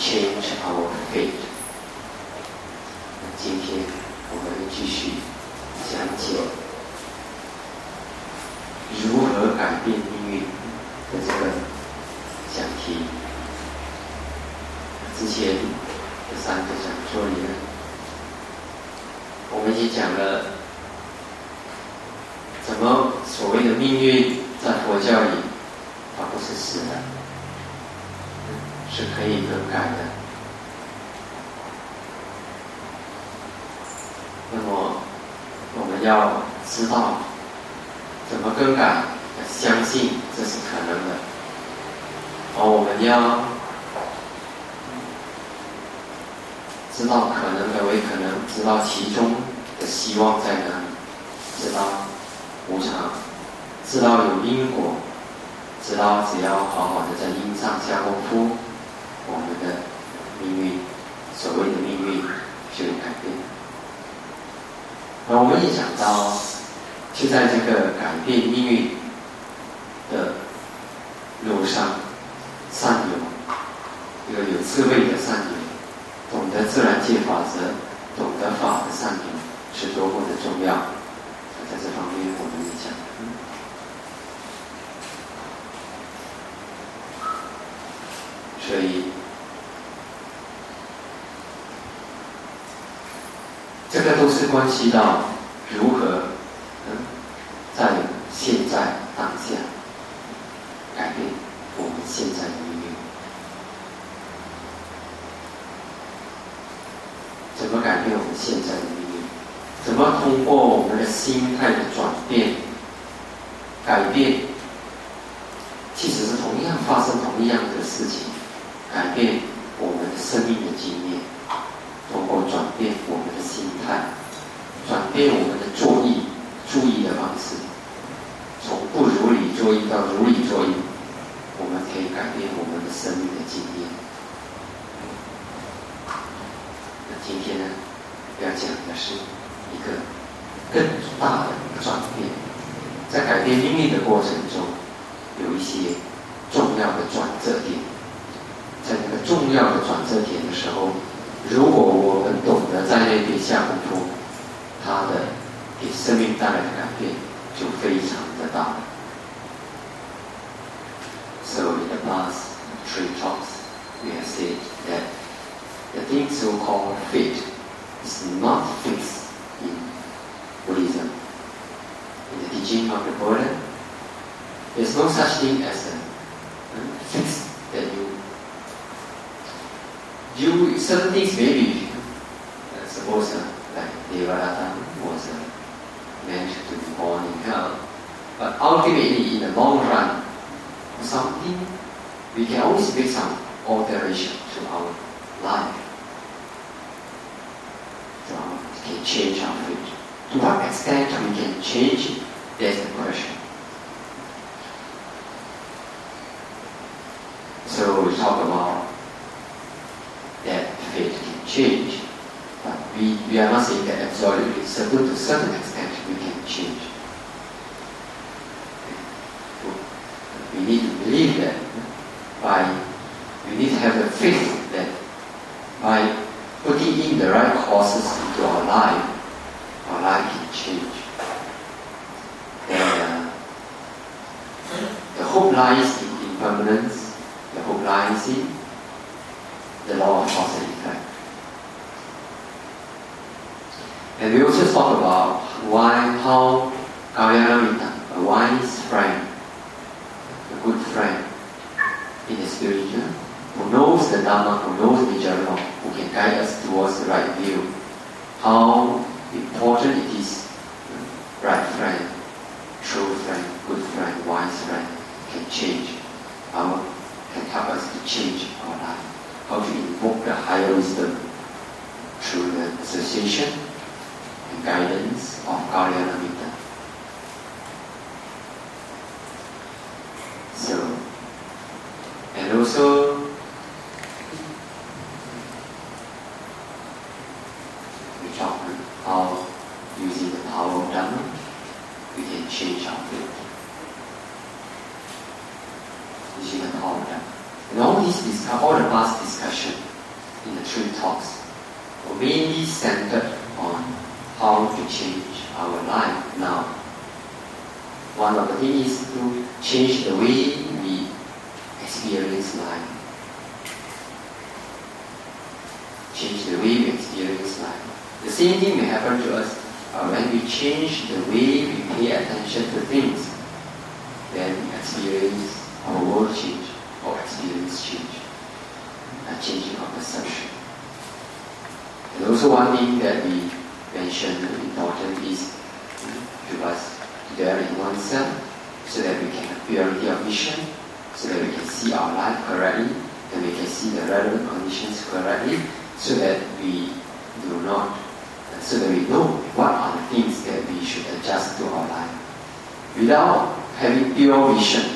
change our fate. 今天我们会继续讲解如何改变命运的这个讲题。之前这3个讲座里呢，我们已经讲了怎么所谓的命运在佛教里它不是死的，是可以更改的。那么我们要知道怎么更改，相信这是可能的，而我们要知道可能的为可能，知道其中的希望在哪里，知道无常，知道有因果，知道只要好好的在因上下功夫，我们的命运，所谓的命运就有改变。而我们也讲到，就在这个改变命运的路上，善友，一个有智慧的善友，懂得自然界法则，懂得法的善友是多么的重要。在这方面我们也讲。所以这个都是关系到如何在现在当下改变我们现在的命运。怎么改变我们现在的命运？怎么通过我们的心态的转变改变，其实是同样发生同样的事情，改变我们的生命的经验，通过转变我们的心态，转变我们的作意、注意的方式，从不如理作意到如理作意，我们可以改变我们的生命的经验。那今天呢，要讲的是一个更大的转变，在改变命运的过程中，有一些重要的转折点。在那个重要的转折点的时候，如果我们懂得在那边下功夫，它的给生命带来的改变就非常的大。So in the past 3 talks, we have said that the thing so-called fate is not fixed in Buddhism. In the teaching of the Buddha, there's no such thing as a fixed that you certain things maybe suppose like Devadatta was meant to be born in hell, but ultimately in the long run, something we can always make some alteration to our life. So we can change our fate. To what extent we can change it? That's the question. So we talk about that fate can change, but we are not saying that absolutely, to a certain extent we can change. We need to believe that we need to have the faith that by putting in the right causes into our life can change. And the hope lies in impermanence, the hope lies in the law of cause and effect. And we also talk about how Kalyanamitta, a wise friend, a good friend in the spiritual, who knows the Dhamma, who knows the Dharma, who can guide us towards the right view, how important it is, right friend, true friend, good friend, wise friend, can help us to change our life. How to invoke the higher wisdom through the association and guidance of Kalyanamitta. So, and also we talk how using the power of Dhamma we can change our fate. Using the power of Dhamma. And all the past discussion in the three talks were mainly centered on how to change our life now. One of the things is to change the way we experience life. Change the way we experience life. The same thing may happen to us when we change the way we pay attention to things. Then we experience our world change, or experience change, a changing of perception. And also one thing that we mentioned important is to us to dwell in oneself, so that we can have purity of vision, so that we can see our life correctly, and we can see the relevant conditions correctly, so that we do not, so that we know what are the things that we should adjust to our life. Without having pure vision,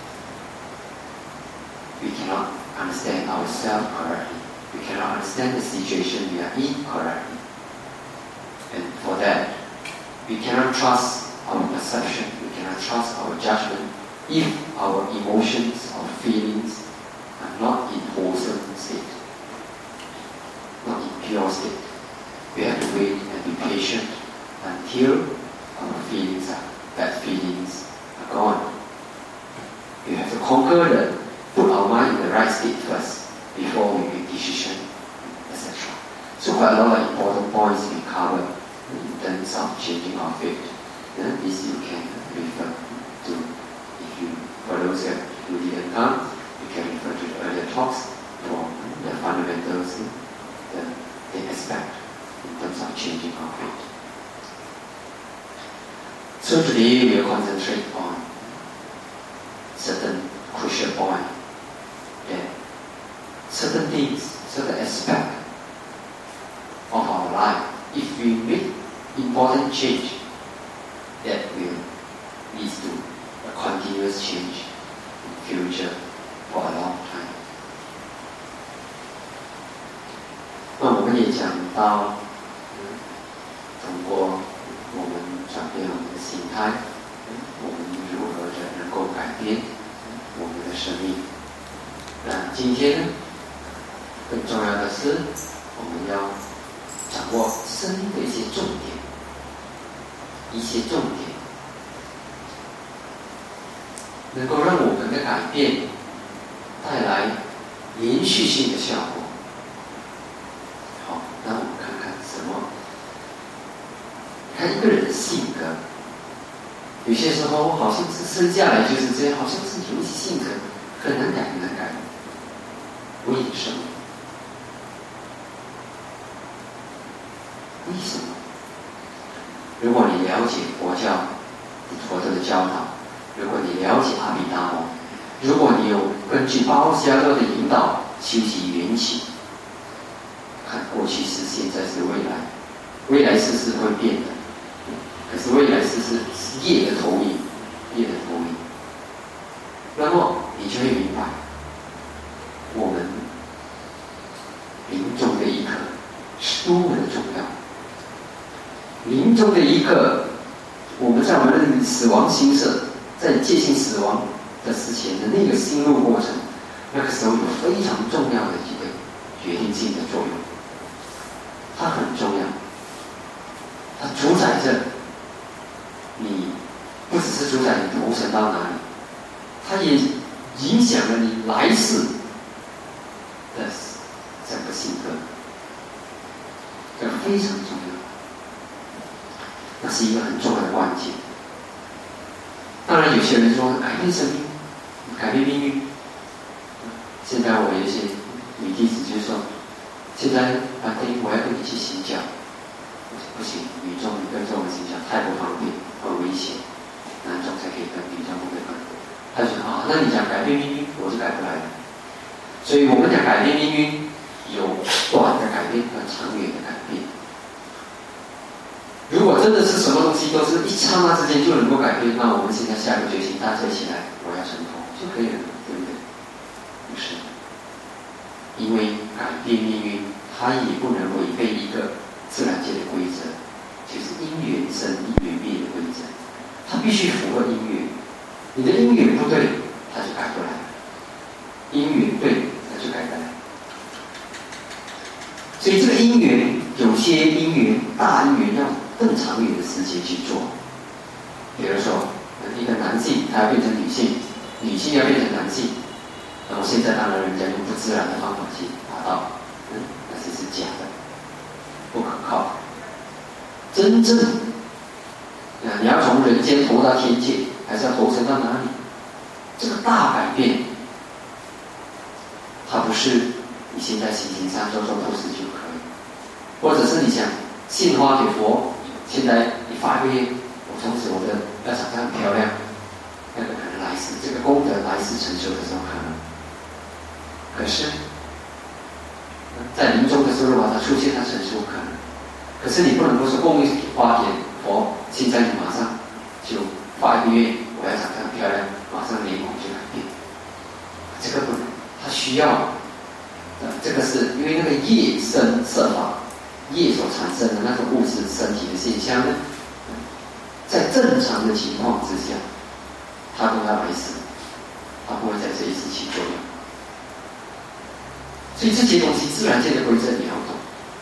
we cannot understand ourselves correctly. We cannot understand the situation we are in correctly. And for that, we cannot trust our perception, we cannot trust our judgment if our emotions or feelings are not in wholesome state, not in pure state. We have to wait and be patient until our feelings are, bad feelings are gone. We have to conquer put our mind in the right state first before we make decision, etc. So quite a lot of important points we cover in terms of changing our faith. This you can refer to. If you, for those that who didn't come, you can refer to the earlier talks for the fundamentals, the aspect in terms of changing our faith. So today we will concentrate on certain crucial points, that certain things, certain aspects of our life, if we make important change, that will lead to a continuous change in future for a long time. 那我们也讲到，通过我们转变我们的心态，我们如何的能够改变我们的生命。那今天呢，更重要的是，我们要掌握生命的一些重点，能够让我们的改变带来连续性的效果。好，那我们看看什么？看一个人的性格，有些时候好像是生下来就是这样，好像是有一些性格很难改。为什么？为什么？如果你了解佛教、佛陀的教导，如果你了解阿毗达摩，如果你有根据巴欧伽多的引导修习缘起，看过去是、现在是、未来，未来事是会变的，可是未来事是业的投影，那么你就会明白，我们临终的一刻是多么的重要。临终的一刻，我们在我们的死亡心色，在接近死亡的之前的那个心路过程，那个时候有非常重要的一个决定性的作用，它很重要，它主宰着你，不只是主宰你投身到哪里，它也影响了你来世的整个性格，这个非常重要。那是一个很重要的关键。当然，有些人说改变生命、改变命运。现在我有一些女弟子就说：“现在Bhante，我要跟你去行脚，不行，女众跟众人行脚太不方便，很危险，男众才可以跟，女众不可以跟。”他就说：“啊，那你讲改变命运，我就改不来了。”所以我们讲改变命运，有短的改变和长远的改变。如果真的是什么东西都是一刹那之间就能够改变，那我们现在下个决心，大家一起来，我要成功就可以了，对不对？不是，因为改变命运，它也不能违背一个自然界的规则，就是因缘生、因缘灭的规则，它必须符合因缘。你的因缘不对，它就改不来；因缘对，它就改得来。 些因缘大因缘要更长远的时间去做。比如说，一个男性他要变成女性，女性要变成男性，那么现在当然人家用不自然的方法去达到，那些是假的，不可靠。真正，你要从人间投到天界，还是要投身到哪里？这个大改变，它不是你现在心情上做做布施就可以，或者是你想献花给佛，现在你发一个愿，我从此我的要长得很漂亮，那个可能来世这个功德来世成就的时候可能，可是，在临终的时候把它出现，它成就可能。可是你不能够说供一花给佛，现在你马上就发一个愿，我要长得很漂亮，马上脸孔就改变，这个不能，它需要，这个是因为那个业生色法，业所产生的那种物质身体的现象呢，在正常的情况之下，它都要来世，它不会在这一世起作用。所以这些东西自然界的规则你要懂。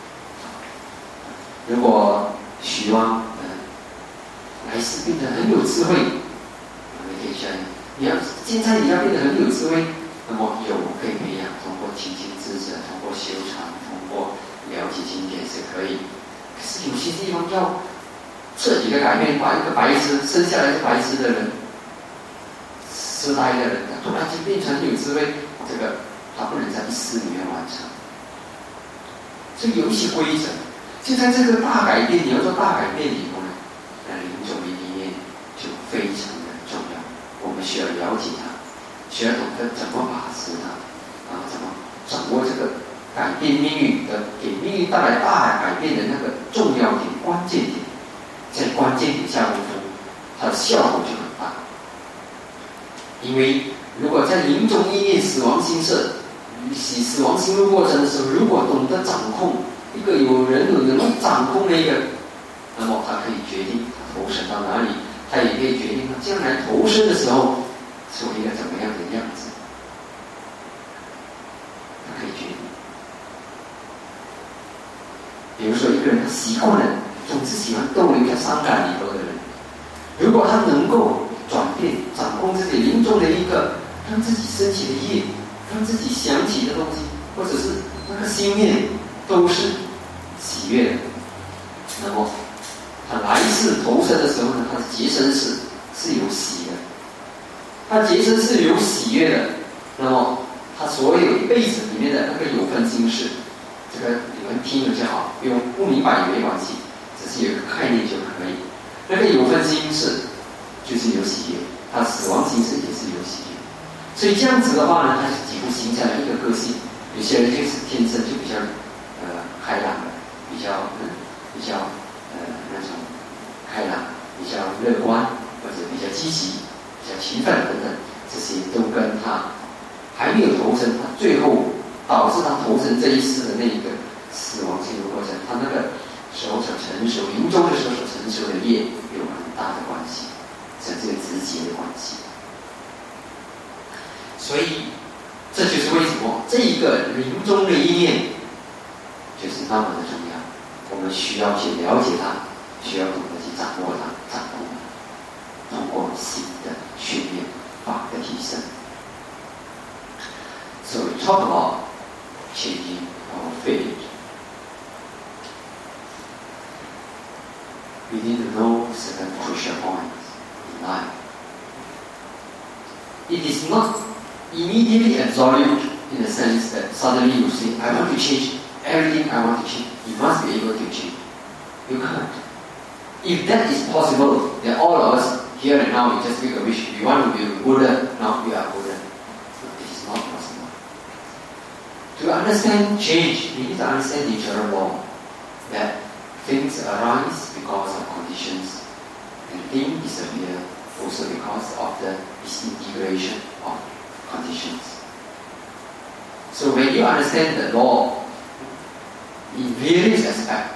如果希望来世变得很有智慧，你可以想，你要现在你要变得很有智慧，那么有可以培养，通过亲近智者，通过修禅，通过了解经典是可以。可是有些地方要彻底的改变，把一个白痴生下来是白痴的人、痴呆的人，突然间变成有智慧，这个他不能在一世里面完成。所以有一些规则。现在这个大改变，你要做大改变以后呢，临终的理念就非常的重要。我们需要了解它，需要懂得怎么把持它，怎么掌握这个改变命运的、给命运带来大改变的那个重要点、关键点，在关键点下功夫，它的效果就很大。因为如果在临终意念、死亡心摄、死亡心路过程的时候，如果懂得掌控。一个有人能掌控的一个，那么他可以决定他投身到哪里，他也可以决定他将来投身的时候是一个怎么样的样子，他可以决定。比如说一个人他习惯了总是喜欢逗留在伤感里头的人，如果他能够转变掌控自己临终的一个让自己升起的业，让自己想起的东西，或者是那个心念都是喜悦的，那么他来世投身的时候呢，他的结生世是有喜的，他结生是有喜悦的，那么他所有一辈子里面的那个有分心事，这个你们听了就好，用不明白也没关系，只是有一个概念就可以。那个有分心事就是有喜悦，他死亡心事也是有喜悦，所以这样子的话呢，他就几乎形成了一个个性。有些人就是天生就比较开朗的，比较那种开朗，比较乐观，或者比较积极，比较勤奋等等，这些都跟他还没有投身，他最后导致他投身这一世的那一个死亡心路过程，他那个时候所成熟，临终的时候所成熟的业有很大的关系，甚至有直接的关系。所以这就是为什么这一个临终的意念就是那么的重要，我们需要去了解它，需要懂得去掌握它、掌控它，通过心的训练、法的提升。So we talk about changing our fate. We need to know certain crucial points in life. It is not immediately absolute in the sense that suddenly you say, I want to change everything I want to change. You must be able to change. You can't. If that is possible, then all of us here and now, we just make a wish. We want to be a Buddha, now we are Buddha. So it is not possible. To understand change, we need to understand natural law. That things arise because of conditions, and things disappear also because of the disintegration of conditions. So when you understand the law in various aspects,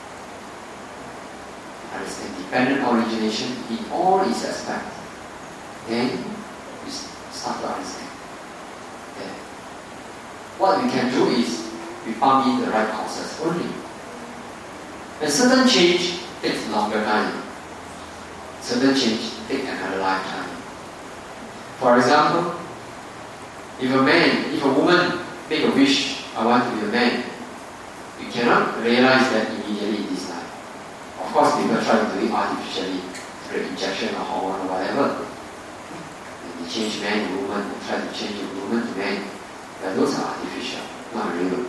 understand dependent origination in all its aspects, then you start to understand that what we can do is we pump in the right causes only. And certain change takes longer time. Certain change takes another lifetime. For example, if a woman make a wish, I want to be a man, you cannot realize that immediately in this life. Of course, people try to do it artificially, through injection or hormone or whatever. And they change man to woman, they try to change a woman to man. But those are artificial, not real.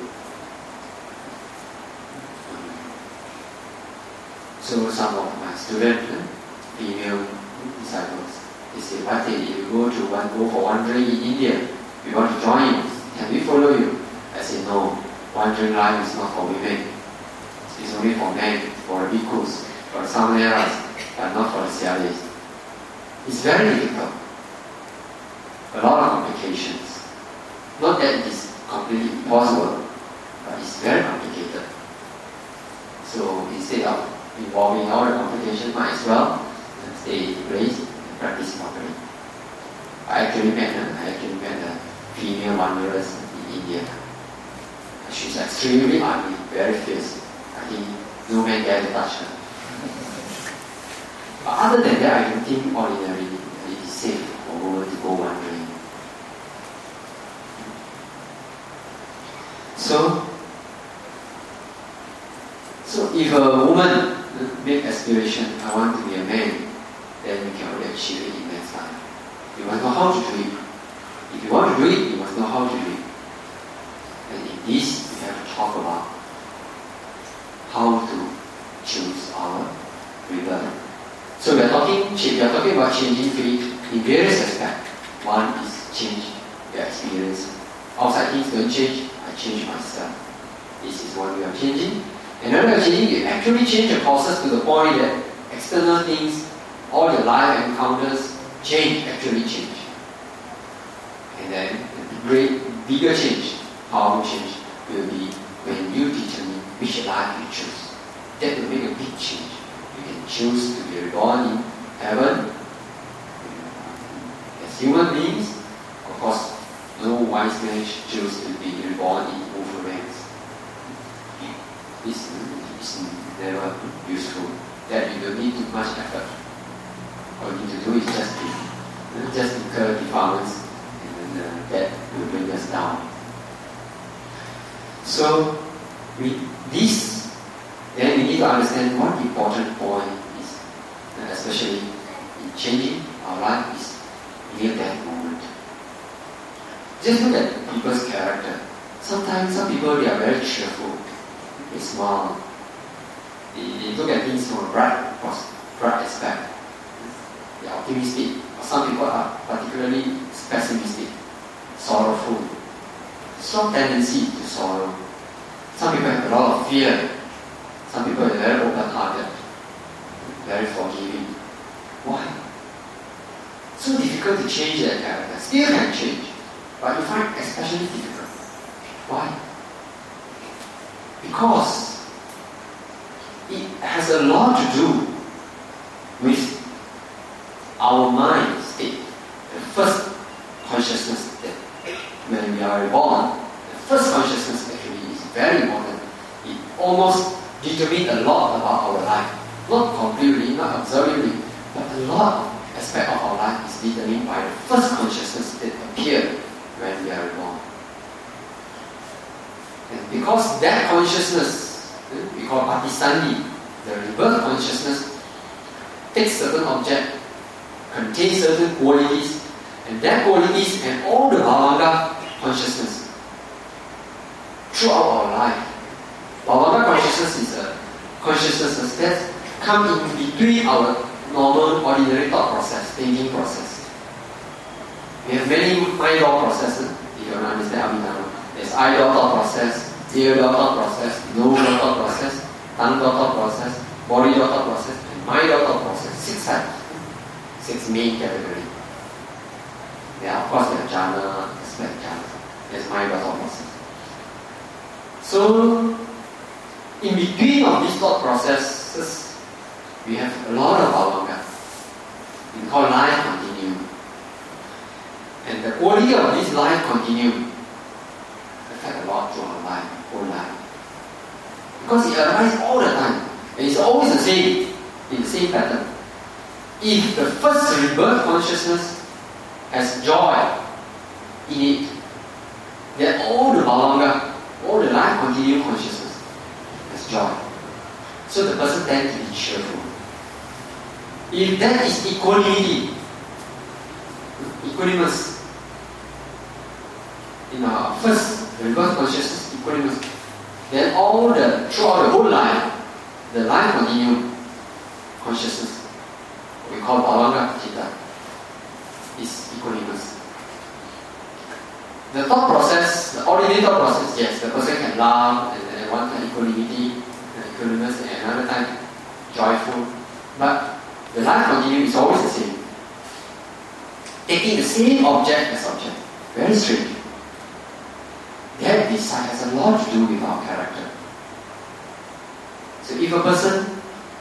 So some of my students, female disciples, they say, Bhante, if you go for wandering in India, we want to join you, can we follow you? I say, no, wandering life is not for women. It's only for men, for the bhikkhus, for someone else, but not for the Sialis. It's very difficult. A lot of complications. Not that it is completely impossible, but it's very complicated. So instead of involving all the complications, might as well stay in place and practice properly. I actually met a female wanderers in India. She's extremely ugly, very fierce. I think no man dare to touch her. But other than that, I don't think ordinarily it is safe for a woman to go wandering. So if a woman make aspiration, I want to be a man, then we can only achieve it in man's life. You must know how to do it. If you want to do it, you must know how to do it. And in this, we have to talk about how to choose our rebirth. So we are talking about changing faith in various aspects. One is change the experience. Outside things don't change, I change myself. This is one way of changing. Another way of changing, you actually change the process to the point that external things, all your life encounters, actually change. And then the bigger change, powerful change, will be when you determine which life you choose. That will make a big change. You can choose to be reborn in heaven. As human beings, of course, no wise man choose to be reborn in awful ranks. This is never useful. That you don't need too much effort. All you need to do is just incur defilements, and then that will bring us down. So, then we need to understand what the important point is, and especially in changing our life is near that moment. Just look at people's character. Sometimes some people, they are very cheerful, they smile, they look at things from a bright aspect, they are optimistic. Or some people are particularly pessimistic, sorrowful, strong tendency to sorrow. Some people have a lot of fear. Some people are very open-hearted, very forgiving. Why? So difficult to change their character. Still can change, but you find especially difficult. Why? Because it has a lot to do with our mind state. The first consciousness that when we are reborn, the first consciousness actually is very important. It almost determines a lot about our life. Not completely, not absolutely, but a lot of aspect of our life is determined by the first consciousness that appeared when we are reborn. And because that consciousness, we call Patisandi, the rebirth consciousness, takes certain object, contains certain qualities, and that qualities and all the Bhavanga consciousness throughout our life. Bhavanga consciousness is a consciousness that comes in between our normal, ordinary thought process, thinking process. We have many mind-law processes, if you want to understand Abhidhamma. There's eye-law thought process, ear-law thought process, nose-law thought process, tongue-law thought process, body-law thought process, and mind-law thought process. 6 types. 6 main categories. Of course, there are jhana, aspect jhana. There's mind-law thought process. So, in between of these thought processes, we have a lot of bhavanga. We call life continuum. And the quality of this life continuum affects a lot to our life, whole life. Because it arises all the time. always the same, in the same pattern. If the first rebirth consciousness has joy in it, then all the Balanga, all the life continuum consciousness has joy. So the person tends to be cheerful. If that is equanimity, equanimous, in our first rebirth consciousness, equanimous, then throughout the whole life, the life continuum consciousness, we call Balanga Citta, is equanimous. The thought process, the ordinary thought process, yes, the person can laugh, and then one time equanimity, equanimous, and another time joyful. But the life continuum is always the same. Taking the same object as object. Very strange. That has a lot to do with our character. So if a person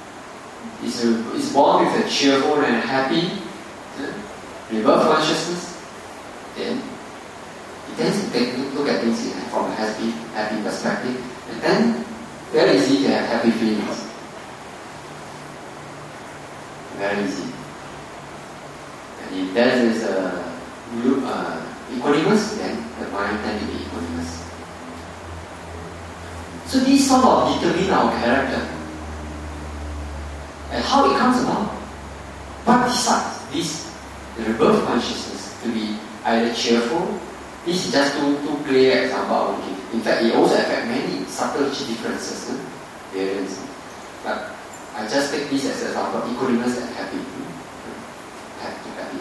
is born with a cheerful and happy rebirth consciousness, then he tends to look at things from a happy perspective, and then very easy to have happy feelings. Very easy. And if there is a equanimous, then the mind tends to be equanimous. So these sort of determine our character and how it comes about. What decides this rebirth consciousness to be either cheerful? This is just two clear examples I will give. In fact, it also affects many subtle differences, variance. But I just take this as an example: equanimous and happy. Happy.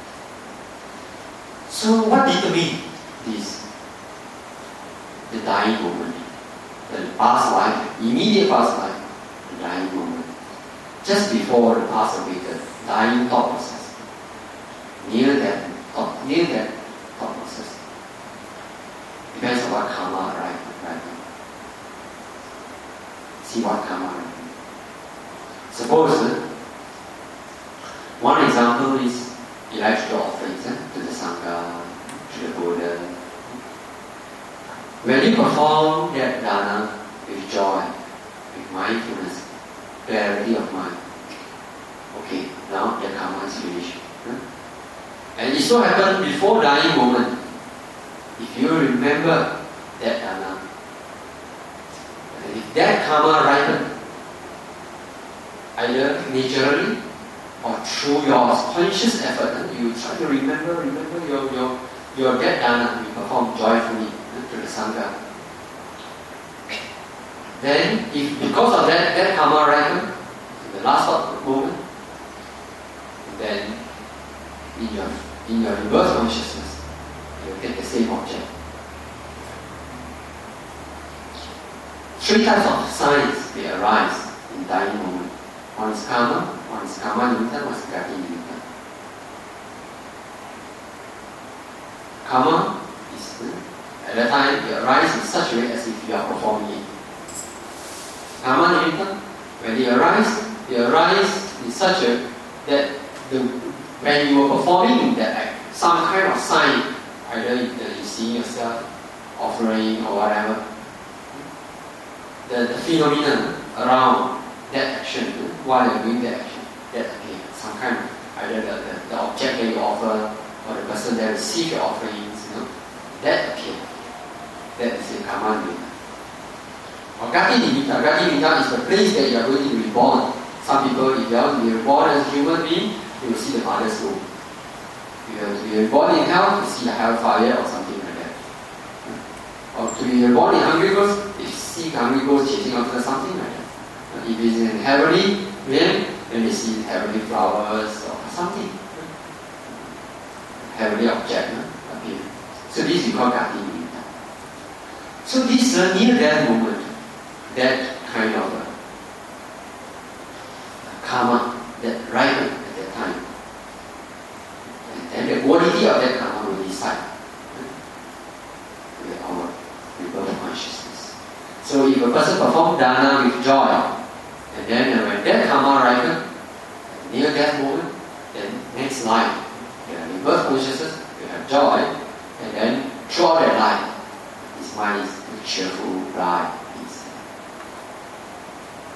So what determines this? The dying moment. The past life, immediate past life, the dying moment. Just before the past awakened, dying thought process. Near that thought process. Depends on what karma right now. See what karma right now. Suppose one example is electrical offerings to the Sangha, to the Buddha. When you perform that dana with joy, with mindfulness, clarity of mind, okay, now the karma is finished. And it so happens before dying moment, if you remember that dana, if that karma ripened, either naturally or through your conscious effort, you try to remember your dead dana you perform joyfully to the Sangha. Then, if because of that karma ripened, in the last moment, then in your rebirth consciousness, you will take the same object. 3 types of signs may arise in dying moment. One is karma, one is karma nimitta, one is gati nimitta. Karma is, at that time, it arises in such a way as if you are performing it. Karma nimitta, when it arises in such a that when you are performing that act, some kind of sign, either you see yourself offering or whatever, the phenomenon around that action, while you're doing that action, that okay, some kind of either the object that you offer or the person that receives your offerings, that appears. That is the karma nimitta. Or gati nimitta. Gati nimitta is the place that you are going to be born. Some people, if you are to be reborn as a human being, you will see the mother's womb. If you are to be reborn in hell, you see the hellfire or something like that. Or to be reborn in hungry ghosts, you see hungry ghosts chasing after something like that. If it is in heavenly realm, then you see heavenly flowers or something. Heavenly object appear. So this we call gati nimitta. So this near that moment, that kind of karma that ripened at that time, and the quality of that karma will decide with our rebirth consciousness. So if a person performs dana with joy, and then when that karma ripened, near that moment, then next life, the rebirth consciousness will have joy, and then throughout that life, his mind is cheerful, bright, peace.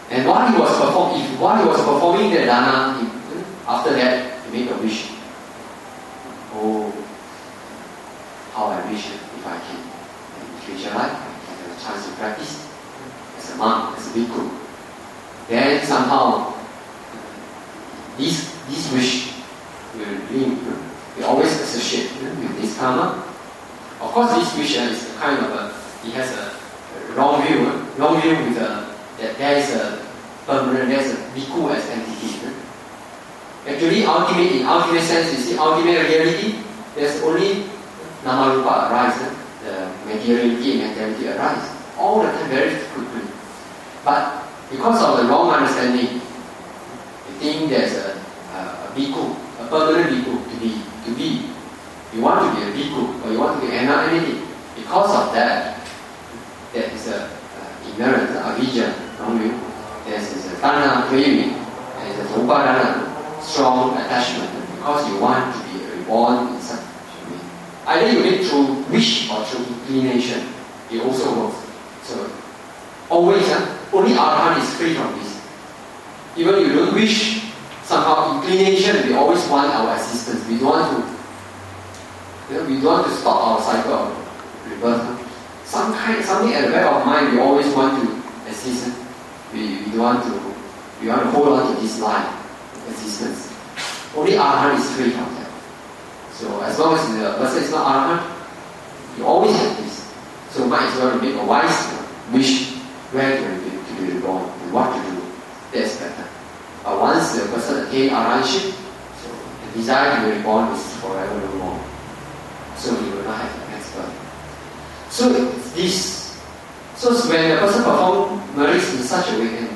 And while he was performing the dana, after that, he made a wish. Oh, how I wish if I can, in future life, I can have a chance to practice as a monk, as a bhikkhu. Then somehow, this wish will always associate with this karma. Of course, this wish is kind of it has a wrong view with that there is a permanent, there's a bhikkhu as entity. Actually, in ultimate sense, you see, ultimate reality, there's only nama rupa arise, the materiality and mentality arise all the time very quickly. But because of the wrong understanding, you think there's a bhikkhu, a permanent bhikkhu to be. You want to be a bhikkhu or you want to be anything. Because of that, there is a ignorance, avijja, wrong view. There's a tanha, craving, and there's a upadana, strong attachment, because you want to be reborn in such a way. Either you live through wish or through inclination. It also works. So always, only arahant is free from this. Even you don't wish, somehow inclination, we always want our assistance. We don't want to stop our cycle of rebirth. Something at the back of mind, we always want to assist. We want to hold on to this line of existence. Only arahant is free from that. So as long as the person is not arahant, you always have this. So might as well make a wise wish where to be reborn and what to do. That's better. But once the person attains arahantship, so the desire to be reborn is forever no more. So he will not have the next birth. So when the person performs merits in such a way, and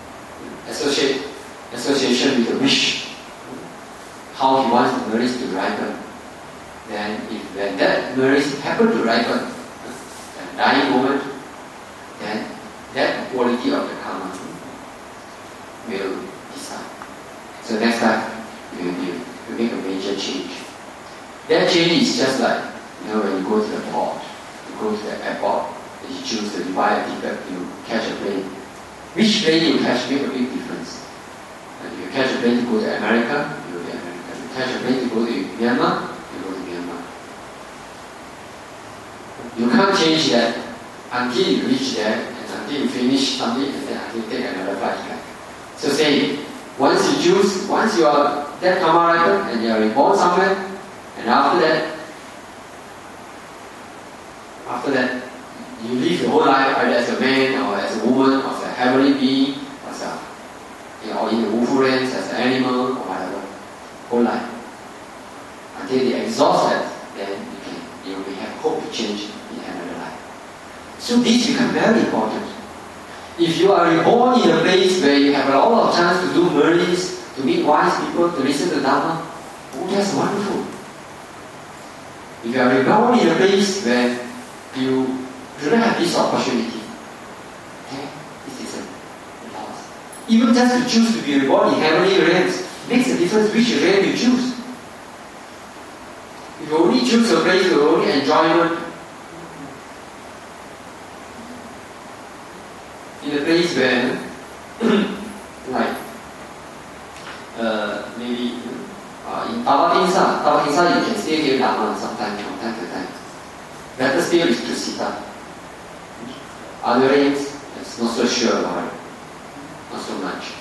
association with the wish, how he wants the merits to ripen, then when that merits happen to ripen, at dying moment, then that quality of the karma will decide. So next time we will make a major change. That change is just like, when you go to the port, you go to the airport, and you choose to buy a ticket, you catch a plane. Which plane you catch make a big difference. And if you catch a plane to go to America, you go to America. If you catch a plane to go to Myanmar, you go to Myanmar. You can't change that until you reach there, and until you finish something, and then until you take another flight back. So say, once you are that karma ripen, and you are reborn somewhere, and after that, you live your whole life either as a man or as a woman or as a heavenly being or or in the Wufu as an animal or whatever, whole life. Until they exhaust that, then you will have hope to change in another life. So this becomes very important. If you are reborn in a place where you have a lot of chance to do merits, to meet wise people, to listen to Dharma, that's wonderful. If you are reborn in a place where you do not have this opportunity, this is a loss. Even just to choose to be reborn in heavenly realms makes a difference which realm you choose. If you only choose a place with only enjoyment, in a place where, like, maybe in Tawatingsa you can stay here Dharma from time to time. Better still is to Sita. Other realms, it's not so sure about it. Not so much.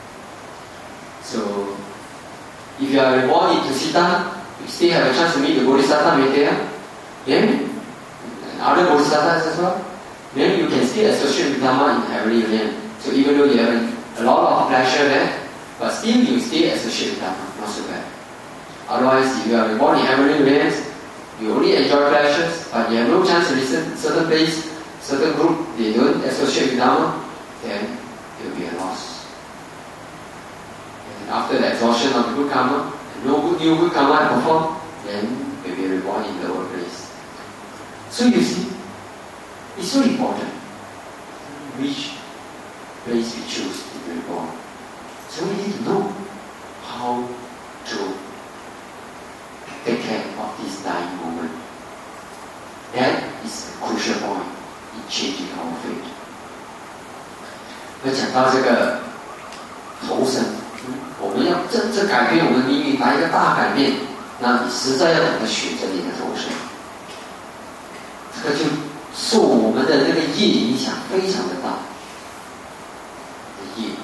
So, if you are reborn into Sita, you still have a chance to meet the Bodhisattva Metteyya, then, and other Bodhisattvas as well, then you can still associate with Dharma in heavenly realm. So even though you have a lot of pleasure there, but still you still associate with Dharma, not so bad. Otherwise, if you are reborn in heavenly realms, you only enjoy pleasures, but you have no chance to listen to certain place, certain group, they don't associate with Dharma, then it will be a loss. And after the exhaustion of the good karma, and no new good karma to perform, then you'll be reborn in the lower place. So you see, it's so important which place we choose to be reborn. So we need to know how to take care of this dying moment. That is a crucial point in changing our fate. 那讲到这个投生，我们要真正改变我们的命运，来一个大改变，那你实在要懂得选择你的投生。这个就受我们的那个业影响非常的大。业，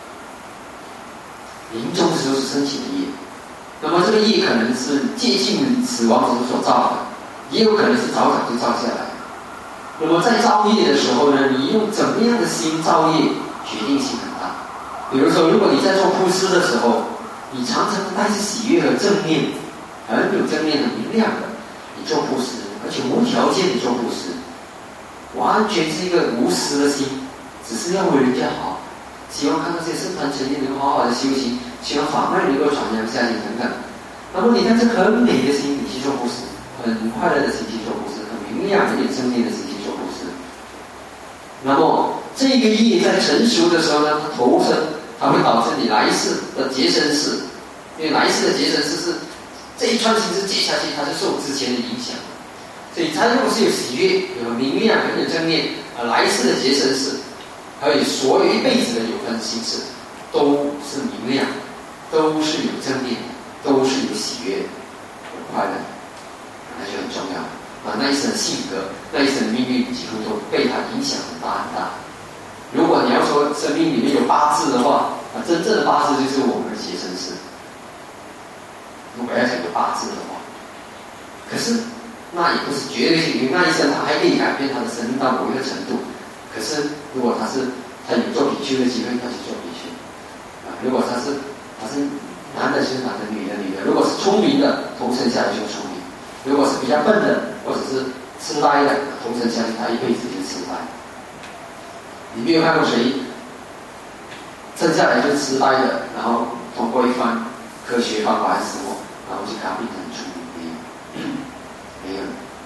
临终的时候是升起的业，那么这个业可能是接近死亡时所造的，也有可能是早早就造下来的。那么在造业的时候呢，你用怎么样的心造业，决定性很大。比如说，如果你在做布施的时候，你常常带着喜悦和正念，很有正念、很明亮的，你做布施，而且无条件的做布施，完全是一个无私的心，只是要为人家好，希望看到这些僧团成员能好好的修行，希望法脉能够传扬下去等等。那么你带着很美的心，你去做布施，很快乐的心去做布施，很明亮、很有正念的心去做布施。那么这个业在成熟的时候呢，它投生，它会导致你来世的结生世，因为来世的结生世是这一串心是接下去，它是受之前的影响。所以它如果是有喜悦、有明亮、很有正念，来世的结生世，还有所有一辈子的有分心事，都是明亮，都是有正念，都是有喜悦、有快乐，那就很重要。那一生的性格，那一生的命运，几乎都被它影响很大很大。如果你要说生命里面有八字的话，真正的八字就是我们的结生世。如果要讲有八字的话，可是那也不是绝对性，因为那一生他还可以改变他的生命到某一个程度。可是如果他有做比丘的机会，他就做比丘。如果他是男的就是男的，女的女的。如果是聪明的，投生下来就聪明；如果是比较笨的，或者是痴呆的，投生下去他一辈子就是痴呆。你没有看过谁生下来就是痴呆的，然后通过一番科学方法还是什么，然后就给他变成很聪明？没有。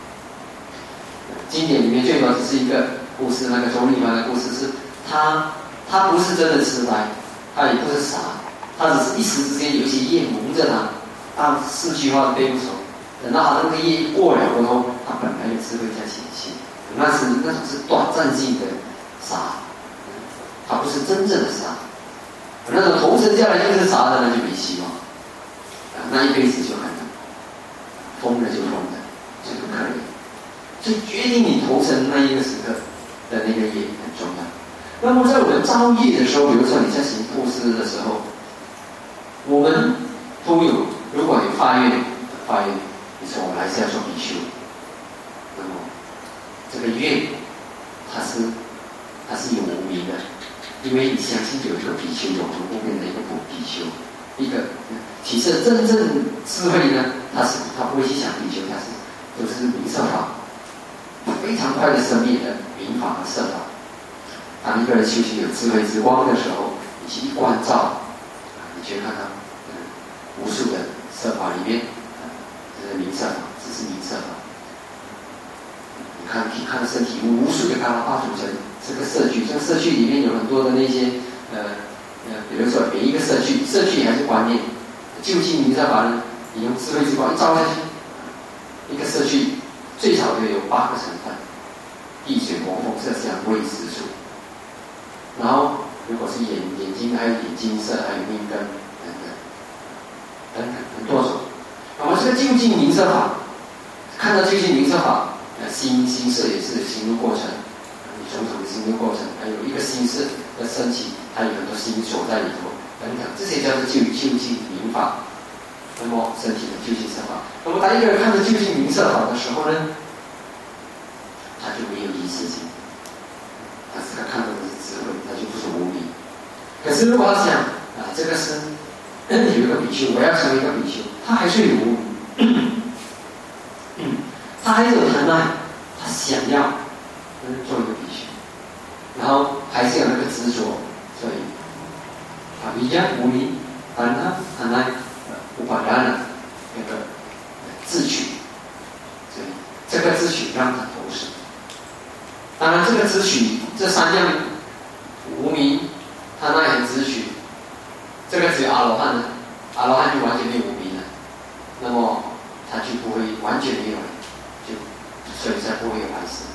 经典里面最多只是一个故事，那个周丽芳的故事是，他不是真的痴呆，他也不是傻，他只是一时之间有一些业蒙着他，他四句话都背不熟。等到他那个业过了过后，他本来有智慧在显现，那种是短暂性的傻，他不是真正的傻。那种投生下来就是傻的，那就没希望，那一辈子就很疯了就疯了，就不可以。所以决定你投生那一个时刻的那个业很重要。那么在我们造业的时候，比如说你在行布施的时候，我们都有，如果有发愿，你说我们还是要做比丘，那么这个愿它是有无名的，因为你相信有一个比丘永恒不变的一个比丘，其实真正智慧呢，他不会去想比丘，都是名色法，非常快的生灭的名法和色法。当一个人修行有智慧之光的时候，你去一关照，你去看到无数的色法里面，这是名色法，只是名色法。你看身体无数的伽罗巴组成这个社区，这个社区里面有很多的那些比如说每一个社区还是观念，究竟名色法呢？你用智慧之光一照下去，一个社区最少就有8个成分：地水火风色香味识数。然后，如果是眼睛，还有眼睛色，还有命根等等很多种。那么这个究竟名色法，看到究竟名色法，心色也是心入过程，种种的心入过程，还有一个心色的升起，还有很多心所在里头等等，这些叫做究竟名法。那么身体的究竟色法，那么当一个人看到究竟名色法的时候呢，他就没有意识性，他看到的是智慧，他就不是无明。可是如果他想这个是有一个比丘，我要成为一个比丘，他还是有无明，他还是有贪爱，他想要做一个比丘，然后还是有那个执着，所以比较无明、贪爱、无法然的那个自取，所以这个自取让他投生。当然，这个自取这3样无明、贪爱和自取，这个只有阿罗汉的，阿罗汉就完全没有无明了，那么他就不会完全没有了，所以才不会有来世。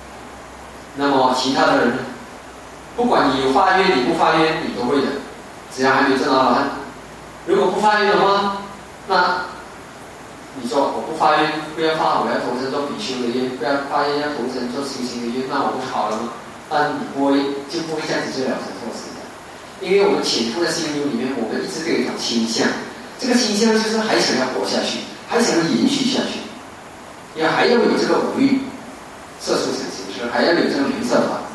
那么其他的人呢？不管你有发愿，你不发愿，你都会的。 只要还没有证阿罗汉，如果不发愿的话，那你说我不发愿，不要发，我要投身做比丘的愿，不要发愿要投身做修行的愿，那我不好了吗？但你不会这样子就了成错事的，因为我们潜伏在心灵里面，我们一直都有一种倾向，这个倾向就是还想要活下去，还想要延续下去，也还要有这个五欲、色受想行识，还要有这个名色法。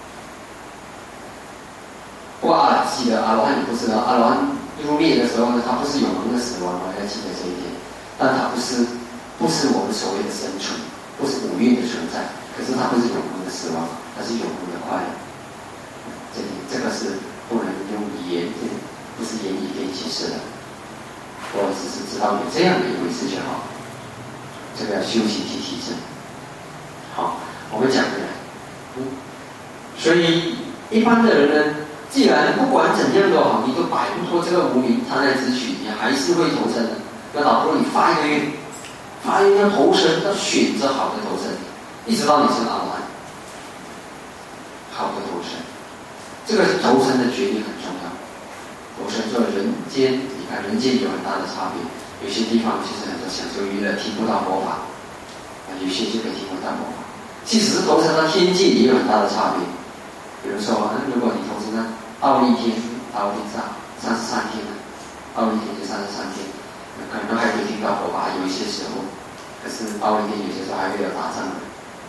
不过记得阿罗汉你不知道，阿罗汉入灭的时候呢，他不是永恒的死亡，要记得这一点。但他不是我们所谓的生存，不是五蕴的存在，可是他不是永恒的死亡，它是永恒的快乐。这个是不能用语言，不是言语可以解释的。我只是知道有这样的一回事就好。这个要修行去提升。好，我们讲回来，所以一般的人呢，既然不管怎样都好，你都摆不脱这个无明贪爱之取，你还是会投生的。那老婆，你发一个愿，发一个投生，要选择好的投生，一直到你成阿罗汉，好的投生，这个投生的决定很重要。投生做人间，你看人间有很大的差别，有些地方就是很多享受娱乐，听不到佛法，有些就可以听不到佛法。即使是投生到天界，也有很大的差别。比如说，如果你投生到倒立天上33天呢，倒立天就33天，可能还可以听到佛法，有一些时候，可是倒立天有些时候还会有打仗的。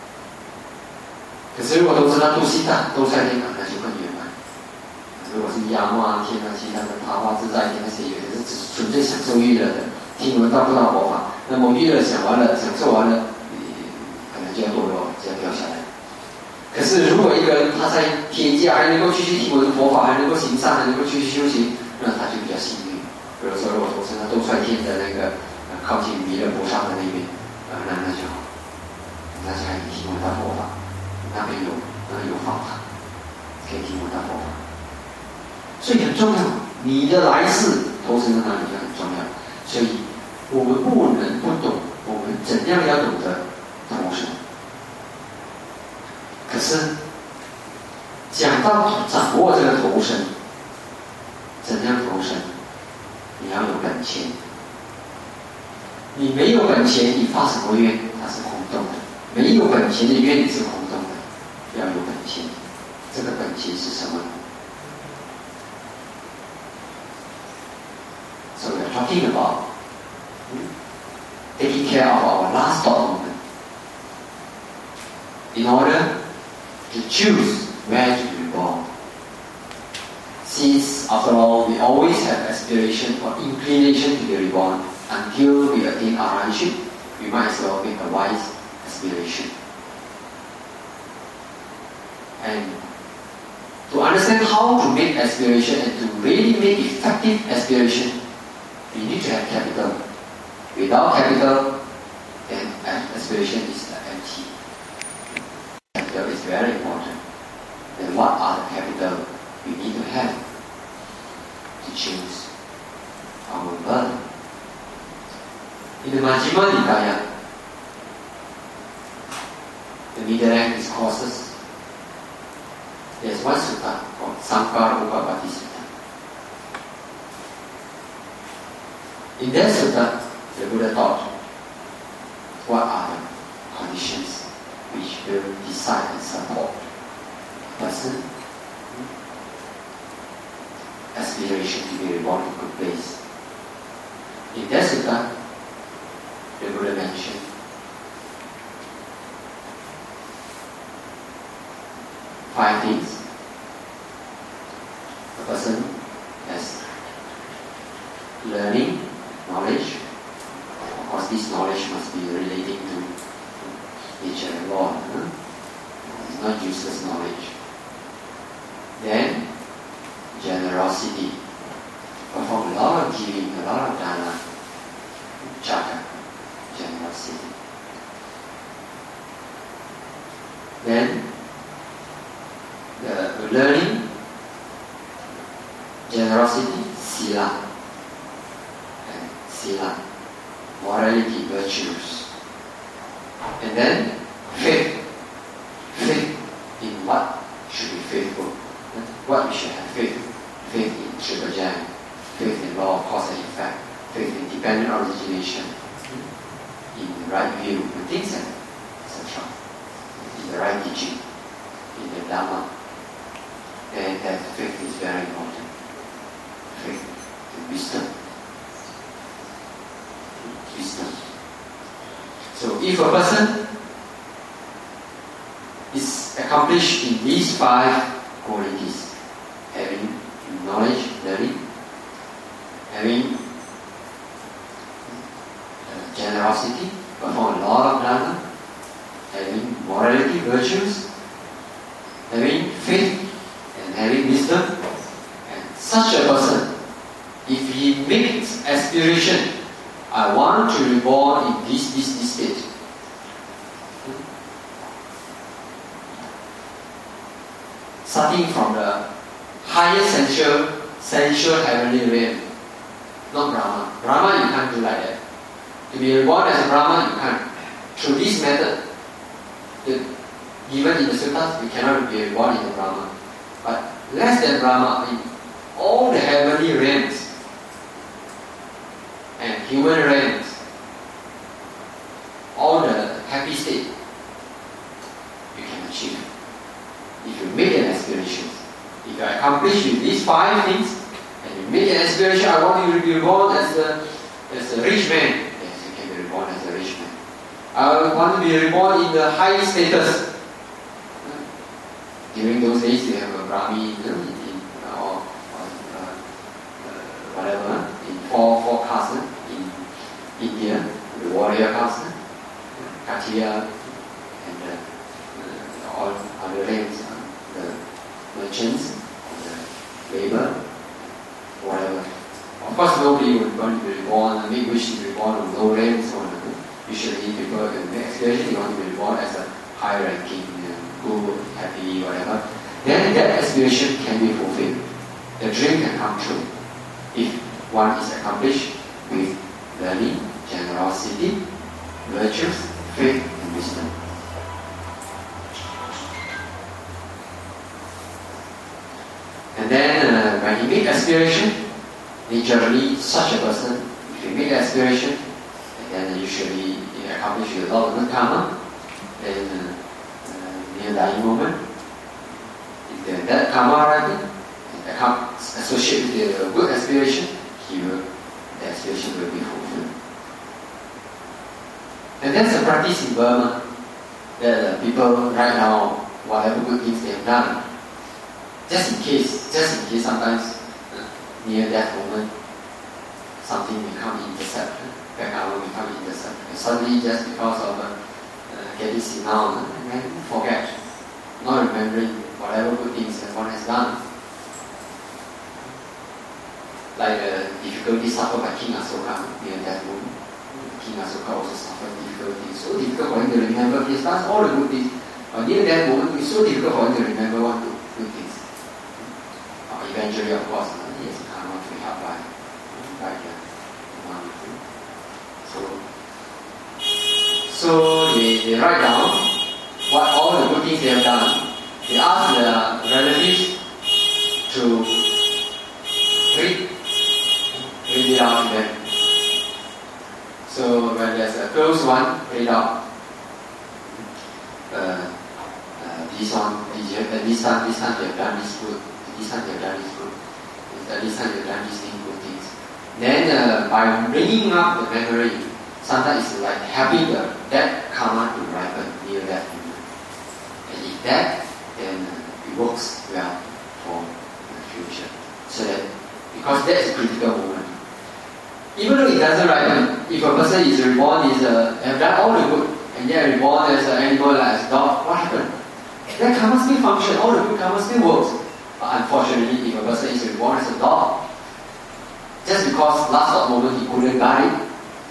可是如果投生到度西大、斗赛天，那就更圆满。如果是亚摩天啊、其他的桃花自在天那些，有的是只纯粹享受娱乐的，听闻到不到佛法，那么娱乐享完了、享受完了，可能就要堕落，就要掉下来。可是，如果一个人他在天界还能够继续听闻佛法，还能够行善，还能够继续修行，那他就比较幸运。比如说，如果投身到斗率天的那个靠近弥勒菩萨的那边，那就好，那就还可以听闻到佛法，那边有法，可以听闻到佛法。所以很重要，你的来世投身到哪里就很重要。所以我们不能不懂，我们怎样要懂得投身。可是，讲到掌握这个投身，怎样投身？你要有本钱。你没有本钱，你发什么愿，它是空洞的。没有本钱的愿是空洞的，要有本钱。这个本钱是什么呢？ So we are talking about taking care of our last moment in order to choose where to be born. Since, after all, we always have aspiration or inclination to be reborn, until we attain arahantship, we might as well make a wise aspiration. And to understand how to make aspiration and to really make effective aspiration, we need to have capital. Without capital, then aspiration is empty. Capital is very important. Then what are the capital we need to have to choose our birth? In the Majjhima Nikaya, the middle rank discourses, there's one sutta called Sankara Upapati Sutta. In that sutta, the Buddha taught what are the conditions which will decide and support a person aspiration to be reborn in good place. In that sutta, the Buddha mentioned five things. A person has learning, knowledge. Of course, this knowledge must be relating to nature and law. It's not useless knowledge. Then, generosity. Perform a lot of giving, a lot of dana, jhaka, generosity. Then, the learning, generosity, sila. And sila, morality, virtues. And then, faith. Faith in what should be faithful. What we should have faith. Faith in triple gem, faith in law of cause and effect, faith in dependent origination, in the right view, and things like etc. In the right teaching, in the Dharma. And that faith is very important. Faith in wisdom. Wisdom. So if a person is accomplished in these 5 qualities, having knowledge, learning, having generosity, perform a lot of dharma, having morality, virtues, having faith, and having wisdom, and such a person, if he makes aspiration, I want to be born in this state. Starting from the highest sensual heavenly realm, not Brahma. Brahma you can't do like that. To be born as a Brahma you can't. Through this method, given in the suttas, we cannot be born in the Brahma. But less than Brahma, in all the heavenly realms and human realms, all the happy state, you can achieve. If you make an aspiration, if you accomplish with these 5 things, and you make an aspiration, I want you to be reborn as a rich man. Yes, you can be reborn as a rich man. I want to be reborn in the high status. During those days, you have a Brahmi, or whatever, in four castes in India, the warrior caste, Katiya, and all other ranks, the merchants, the labor, whatever. Of course, nobody would want to be reborn, make wish to be reborn with no ranks. Usually, people can make aspiration, they want to be reborn as a high ranking, good, happy, whatever. Then that aspiration can be fulfilled. The dream can come true if one is accomplished with learning, generosity, virtues, faith, and wisdom. And then when he makes aspiration, naturally such a person, if you make aspiration, then usually you accomplish with a lot of good karma, then near dying moment, if then that karma ripen, associated with a good aspiration, the aspiration will be fulfilled. And that's a practice in Burma, that people write down whatever good things they have done. Just in case sometimes near that moment, something will come intercept, bad karma will come intercept. And suddenly, just because of getting senile, and then forget, not remembering whatever good things that one has done. Like the difficulty suffered by King Asoka near that moment. King Asoka also suffered difficulties. So difficult for him to remember. He has done all the good things. But near that moment, it's so difficult for him to remember what good things. Eventually, of course, he has karma to be helped by the one. So they write down what all the good things they have done. They ask their relatives to read it out to them. So when there's a close one, read out this time they have done this good, this time they have done this good, this time they have done these good things. Then by bringing up the memory, sometimes it's like having that karma to ripen near that moment. And if that, then it works well for the future. So that, because that is a critical moment. Even though it doesn't ripen, if a person is reborn, have done all the good, and they are reborn as an animal, like as a dog, what happened? That karma still functions, all the good karma still works. But unfortunately, if a person is reborn as a dog, just because last moment he couldn't guard it,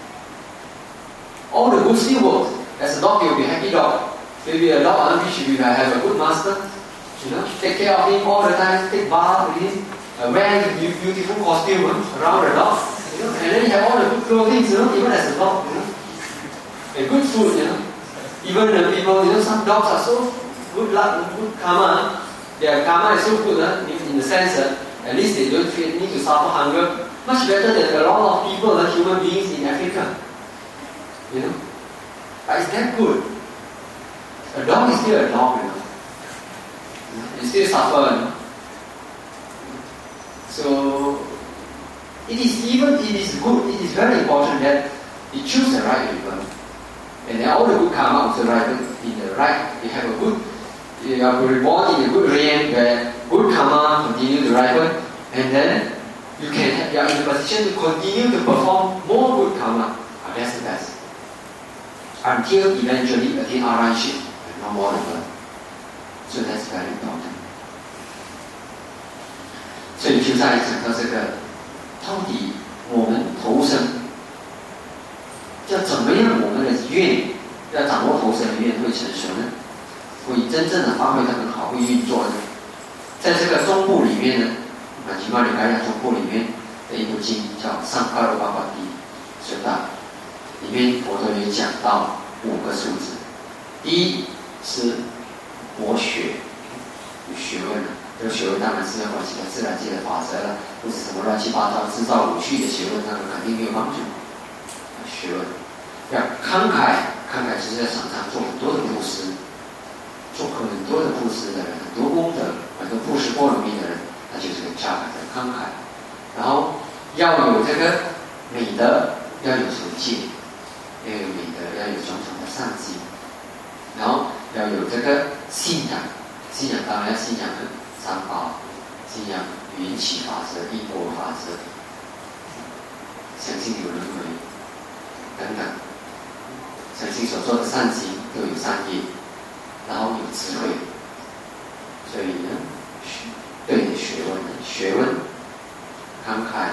all the good still works. As a dog, he will be a happy dog. Maybe a dog which will have a good master, take care of him all the time, take bath with him, wear beautiful costume around the dog, and then you have all the good clothing, even as a dog, and good food, Even the people, some dogs are so good luck, good karma. Their karma is so good in the sense that At least they don't need to suffer hunger. Much better than a lot of people, like human beings in Africa. You know? But is that good? A dog is still a dog, you know. You still suffer, you know? So it is good, it is very important that you choose the right river. And then all the good karma also ripen in the right. You have a good, you are reborn in a good rain where good karma continue to ripen, and then you are in a position to continue to perform more good karma. That's the best. Until eventually attain Arahantship and no more river. So that's very important. 所以就在讲到这个，到底我们投生要怎么样，我们的愿要掌握投生的愿会成熟呢？会真正的发挥得很好，会运作呢？在这个中部里面呢，吉玛里盖亚中部里面的一部经叫《上阿罗巴巴蒂水大》，里面佛陀有讲到5个数字。第一是博学，有学问了。这个学问当然是要关系到自然界的法则了，不是什么乱七八糟制造武器的学问，那个肯定没有帮助。学问要慷慨，慷慨就是要常常做很多的布施，做很多的布施的人，很多功德，很多布施波罗蜜的人，那就是个加的慷慨。然后要有这个美德，要有守戒，要有美德，要有种种的善行，然后要有这个信仰，信仰当然要信仰三宝，信仰缘起法则、因果法则，相信有轮回等等，相信所做的善行都有善业，然后有智慧。所以呢，对学问，慷慨，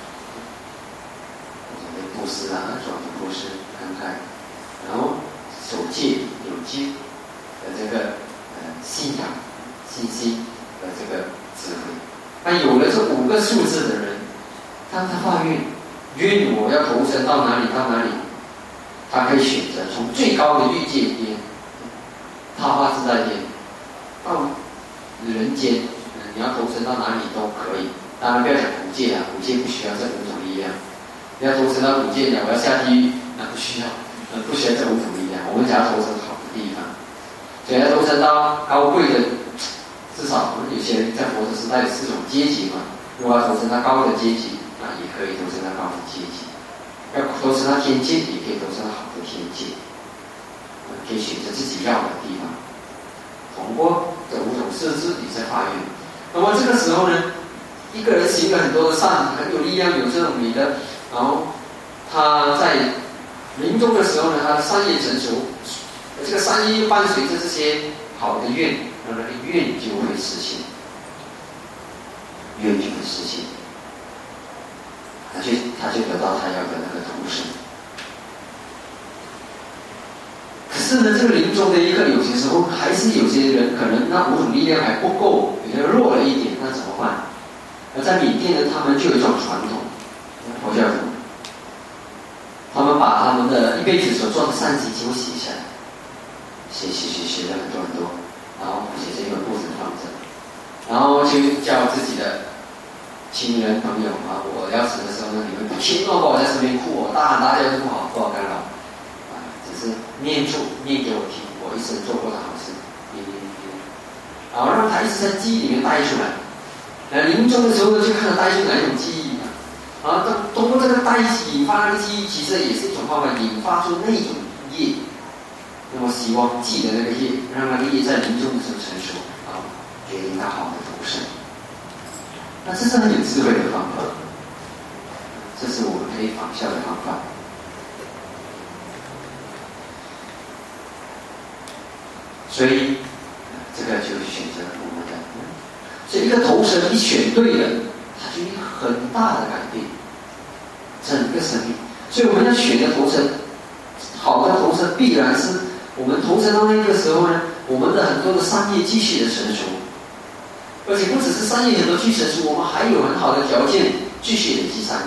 布施啊，种种布施，慷慨，然后守戒有戒的这个信仰、信心。的这个智慧，那有了这5个数字的人，当他发愿我要投生到哪里到哪里，他可以选择从最高的欲界天、他化自在天到人间，你要投生到哪里都可以。当然不要讲古界啊，古界不需要这5种力量。你要投生到古界讲我要下地狱，那不需要，不需要这5种力量。我们想要投生好的地方，所以要投生到高贵的。至少我们有些人在佛陀时代有4种阶级嘛，如果要投身到高的阶级，那也可以投身到高的阶级；要投身到天界，也可以投身到好的天界。可以选择自己要的地方，通过这5种设置，你在发愿。那么这个时候呢，一个人行了很多的善，很有力量，有这种美德，然后他在临终的时候呢，他的善业成熟，这个善业又伴随着这些好的愿。那个愿就会实现，愿就会实现，他就得到他要的那个投生。可是呢，这个临终的一刻，有些时候还是有些人可能那5种力量还不够，比较弱了一点，那怎么办？而在缅甸呢，他们就有一种传统，佛教徒，他们把他们的一辈子所做的善行全部写下来，写了很多很多。然后写这个布子放着，然后就叫自己的亲人朋友啊，我要死的时候呢，你们不听哦，我在身边哭，我大喊大叫就不好干扰，只是念给我听，我一生做过的好事，念，然后让他一直在记忆里面带出来。临终的时候呢，就看他带出哪一种记忆啊，然后通过这个带引发那个记忆，其实也是一种方法，引发出那种业。那么希望记得那个业，让那个业在临终的时候成熟，啊，决定他好的投生。那这是很有智慧的方法，这是我们可以仿效的方法。所以这个就选择我们的，所以一个投生一选对了，它就有很大的改变，整个生命。所以我们要选择投生，好的投生必然是。我们投生到那个时候呢，我们的很多的善业继续的成熟，而且不只是善业很多继续成熟，我们还有很好的条件继续累积善业。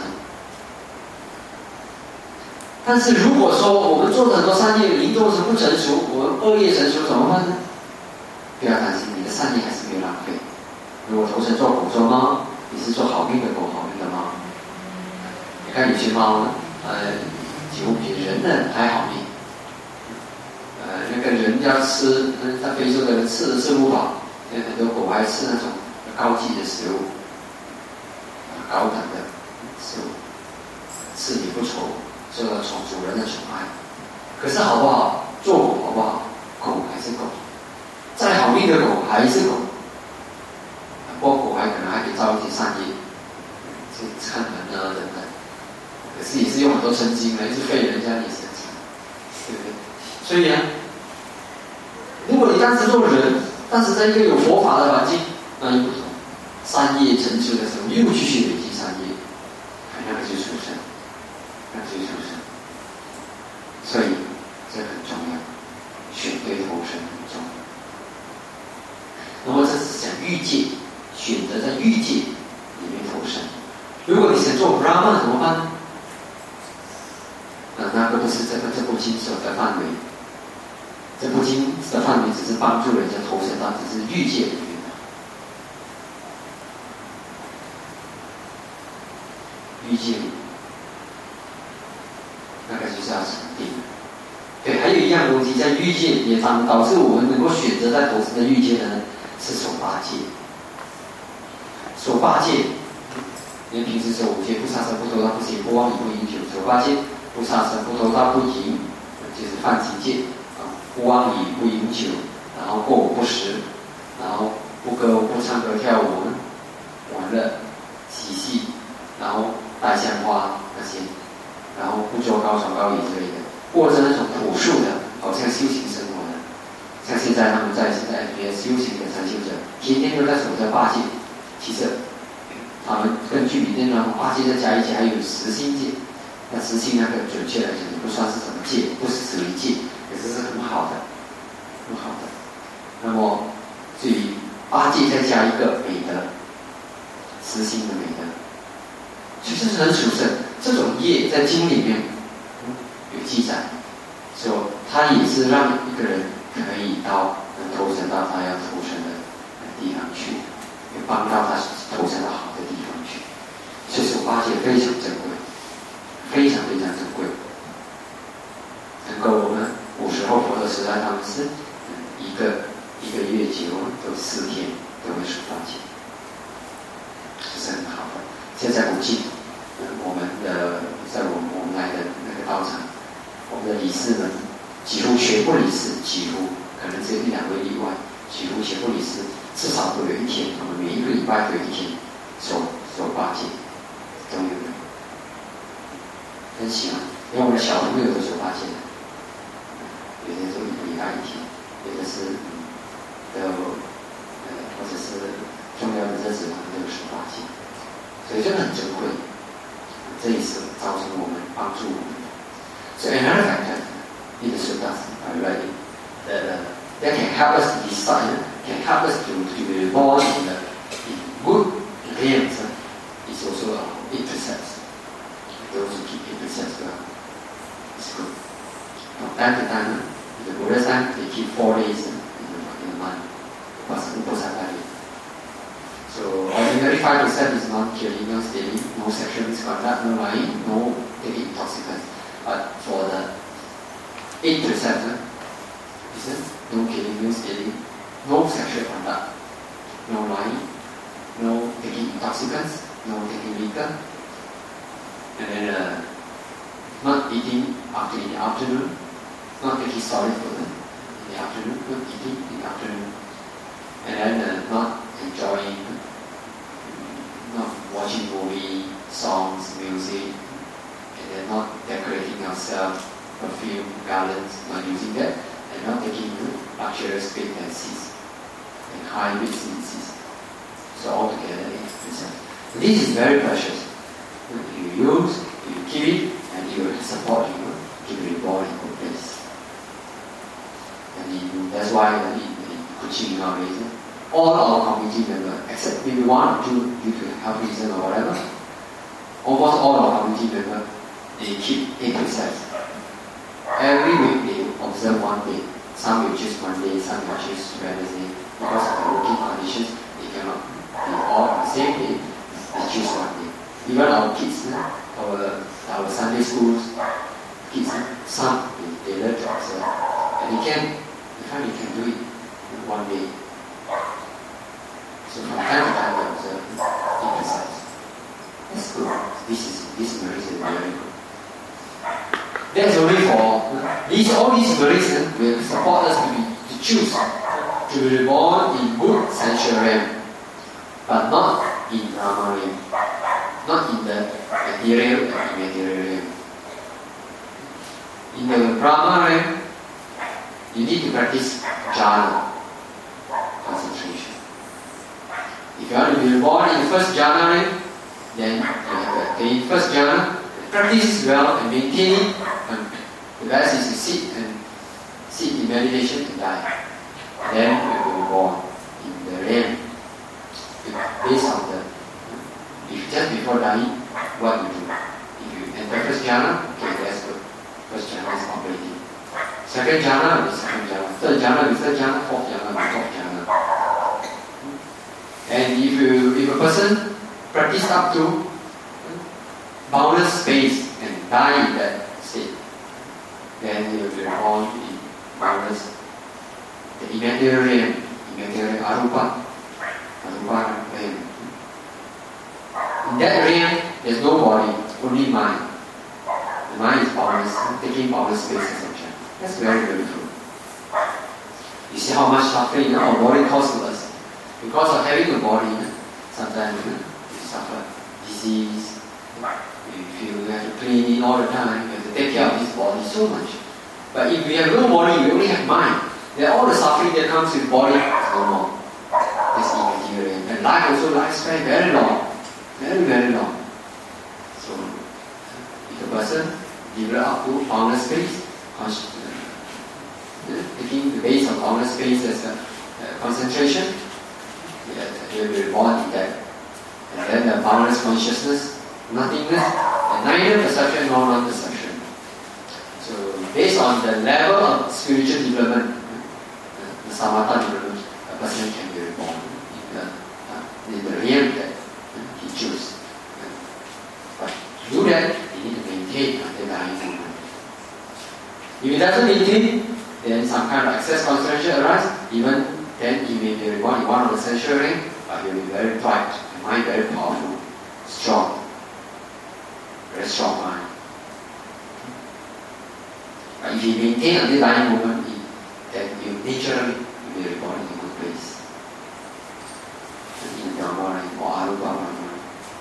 但是如果说我们做的很多善业临终时不成熟，我们恶业成熟怎么办呢？不要担心，你的善业还是没有浪费。如果投生做苦做猫， 你是做好命的狗，好命的猫。你看有些猫呢，几乎比人呢还好命。那个人要吃，在非洲的人吃的吃不饱，很多狗还吃那种高级的食物，高等的食物，吃也不愁，受到主人的宠爱。可是好不好？做狗好不好？狗还是狗，再好命的狗还是狗。不过狗还可能还可以造一些善业，去看人啊等等。可是也是用很多神经来去费人家也是很惨，对不对？所以呢，如果你当时做人，但是在一个有佛法的环境，那又不同。善业成就的时候，又继续累积善业，那个就出生，那个就出生。所以这很重要，选对投生很重要。那么这是讲欲界，选择在欲界里面投生。如果你想做 Brahman 怎么办呢？那个不是这部经所的范围。这部经的范围只是帮助人家投身到只是欲界里面的。欲界里，那个就是要成定。对，还有一样东西在欲界也导致我们能够选择在投身的欲界的呢，是守八戒。守八戒，因为平时守五戒：不杀生、不偷盗、不邪、不妄语、不饮酒。守八戒：不杀生、不偷盗、不淫，就是犯七戒。不妄语，不饮酒，然后过午不食，然后不歌舞、不唱歌跳舞、玩乐、嬉戏，然后带香花那些，然后不做高床高椅之类的，过着那种朴素的，好像修行生活的。像现在他们在FBS修行的禅修者，天天都在守着八戒。其实他们根据里面呢，八戒再加一起还有十心戒。那十心那个准确来讲，也不算是什么戒，不是属于戒。这是很好的，很好的。那么，至于八戒再加一个美德，实心的美德，其实是很殊胜。这种业在经里面有记载，说它也是让一个人可以能投身到他要投身的地方去，也帮到他投身到好的地方去。所以说八戒非常珍贵，非常非常珍贵，能够我们。古时候佛的时代，他们是一个月结婚都4天都会守八戒，这是很好的。现在古迹，我们来的那个道场，我们的理事们几乎全部理事，几乎可能只有1、2位例外，几乎全部理事至少都有一天，我们每一个礼拜都有一天守八戒，都有的，很喜欢，因为我们的小朋友都守八戒的。有些就1礼拜1天，有的是或者是重要的日子，他们都有守八戒，所以这个很珍贵。这也是造成我们帮助我们的。So another factor in the suttas I read that can help us to decide, can help us to be born in good realms is also our 8 precepts. Those who keep 8 precepts well, it's good. From time to time, in the Buddha's time, they keep 4 days in a month. So ordinary 5 precepts is not killing, no stealing, no sexual misconduct, no lying, no taking intoxicants. But for the 8 precepts, is no killing, no stealing, no sexual conduct, no lying, no taking intoxicants, no taking liquor, and then not eating after in the afternoon, not taking solid food in the afternoon, not eating in the afternoon, and then not enjoying, not watching movie, songs, music, and then not decorating yourself, perfume, garlands, not using that, and not taking luxurious big fancies and high residencies. So altogether, this is very precious. You use, you keep it, and you will support you, keep it born in good place. And that's why in Kuching nowadays, all our community members, except maybe 1 or 2 due to health reason or whatever, almost all our community members, they keep 8 precepts. Every week they observe 1 day. Some will choose Monday, some will choose Wednesday. Because of the working conditions, they cannot be all on the same day. they choose one day. Even our kids, our Sunday schools, kids, some they learn to observe, and they find they can do it in one day. So from time to time they observe, they precise. That's good. This Malaysia is very good. That's only for all these Malaysians will support us to choose to be born in good sensual realm, but not in Brahma realm, not in the material and immaterial realm. In the Brahma realm, you need to practice jhana, concentration. If you want to be born in the first jhana realm, then you have to attain first jhana, practice well and maintain it. And the best is to sit in meditation and die. Then you will be born in the realm. Based on if just before dying, what you do? If you enter first jhana, okay, that's good. First jhana is operating. Second jhana will be second jhana. Third jhana will be third jhana. Fourth jhana will be fourth jhana. And if a person practice up to boundless space and die in that state, then he will be born in boundless, the immaterial realm, immaterial arupa realm. In that realm, there's no body, only mind. The mind is boundless, taking boundless space as object. That's very beautiful. You see how much suffering our body causes us. Because of having a body, sometimes you suffer disease. You feel you have to clean it all the time. You have to take care of this body so much. But if we have no body, we only have mind. Then all the suffering that comes with body is no more. That's immaterial. And life also, lifespan very long. Very, very long. So, if a person develops up to boundless space, taking the base of boundless space as a concentration, he will be born in that. And then the boundless consciousness, nothingness, and neither perception nor non-perception. So, based on the level of spiritual development, the samatha development, a person can be reborn in the realm that he chooses. But to do that, he needs to maintain the dying moment. If he doesn't maintain, then some kind of excess concentration arises. Even then, he may be reborn in one of the sensual realm, but he will be very bright, the mind very powerful, strong, very strong mind. But if he maintains at the dying moment, then he naturally will be reborn in a good place. In Brahma or Arupa Brahma.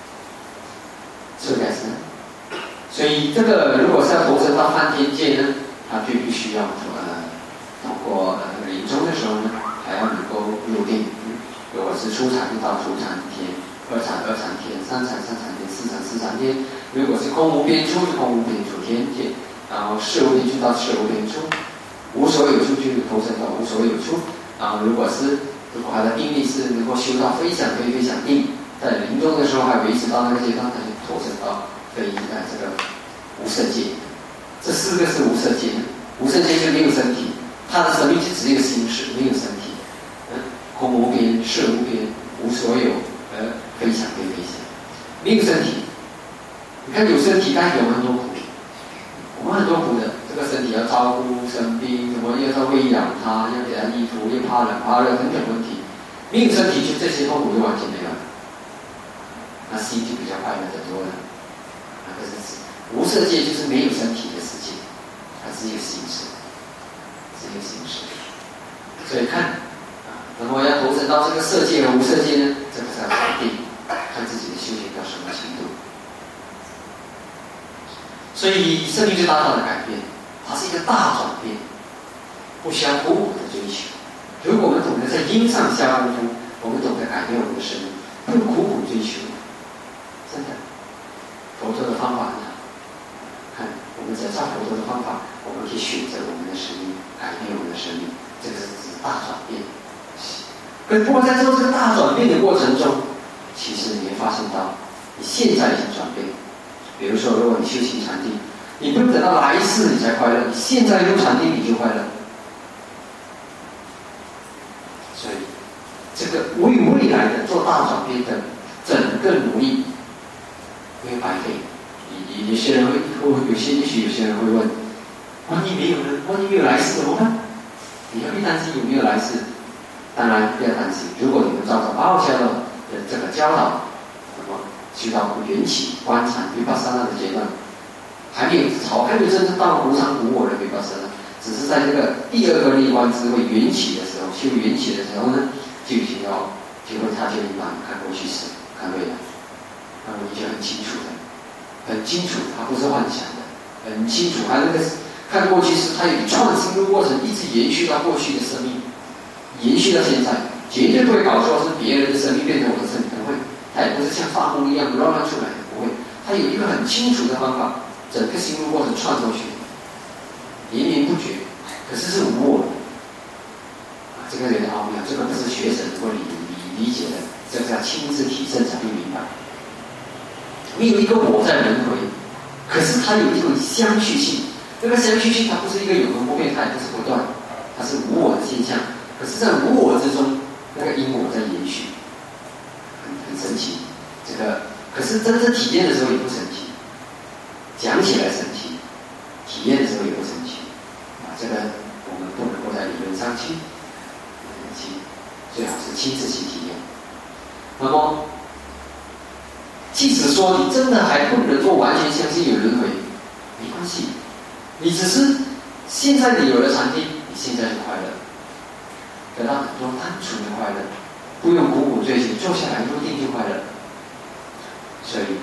So that's it. 所以这个如果是要投身到梵天界呢，他就必须要通过临终的时候呢，还要能够入定。如果是初禅就到初禅天，二禅二禅天，三禅三禅天，四禅四禅天。如果是空无边处就空无边处天界，然后事无边处到事无边处，无所有处就投身到无所有处。然后如果他的定力是能够修到非想非非想定，在临终的时候还维持到那个阶段，他就投身到这个无色界。这四个是无色界，无色界就没有身体，他的生命就只是一个心识，没有身体。空无边，事无边，无所有，非想非非想，没有身体。你看有身体，但有很多苦，我们很多苦的。这个身体要照顾生病，什么要喂养它，要给它衣服，又怕冷怕热等等问题。没有身体，就这些痛苦就完全没有了。那心就比较快乐得多了。那个是无色界，就是没有身体的世界，它只有心识，只有心识。所以看。那么要投身到这个色界和无色界呢，这个是要决定，看自己的修行到什么程度。所以生命最大的改变，它是一个大转变，不相互补的追求。如果我们懂得在因上下功夫，我们懂得改变我们的生命，不苦苦追求，真的，佛陀的方法呢？看，我们只要照佛陀的方法，我们可以选择我们的生命，改变我们的生命，这个是指大转变。可不过在做这个大转变的过程中，其实你会发现到，你现在已经转变。比如说，如果你修行禅定，你不用等到来世你才快乐，你现在入禅定你就快乐。所以，这个为未来的做大转变的整个努力， 没有白费。有些人会，也许有些人会问：万一没有呢？万一没有来世怎么办？你何必担心有没有来世？当然不要担心。如果你们照着Pau Auk的这个教导，那么去到缘起观禅vipassana的阶段，还没有真正到无常无我的vipassana，只是在这个第二个内观智慧缘起的时候，修缘起的时候呢，就已经要他就一般看过去式，看未来，那么你就很清楚的。很清楚，它不是幻想的，很清楚。它那个看过去是它有一串心路过程，一直延续到过去的生命，延续到现在，绝对不会搞错是别人的生命变成我的生命，不会。它也不是像发梦一样乱出来的，不会。它有一个很清楚的方法，整个心路过程串过去，连绵不绝。可是是无我的，这个有点奥妙，这个不是学生能够理解的，这个要亲自体证才会明白。没有一个我在轮回，可是它有一种相续性。这个相续性它不是一个永恒不变，它也不是不断，它是无我的现象。可是，在无我之中，那个因果在延续，很神奇。这个可是真正体验的时候也不神奇，讲起来神奇，体验的时候也不神奇。这个我们不能够在理论上去，最好是亲自去体验。那么。即使说你真的还不能够完全相信有轮回，没关系，你只是现在你有了禅定，你现在就快乐，得到很多单纯的快乐，不用苦苦追求，坐下来入定就快乐。所以，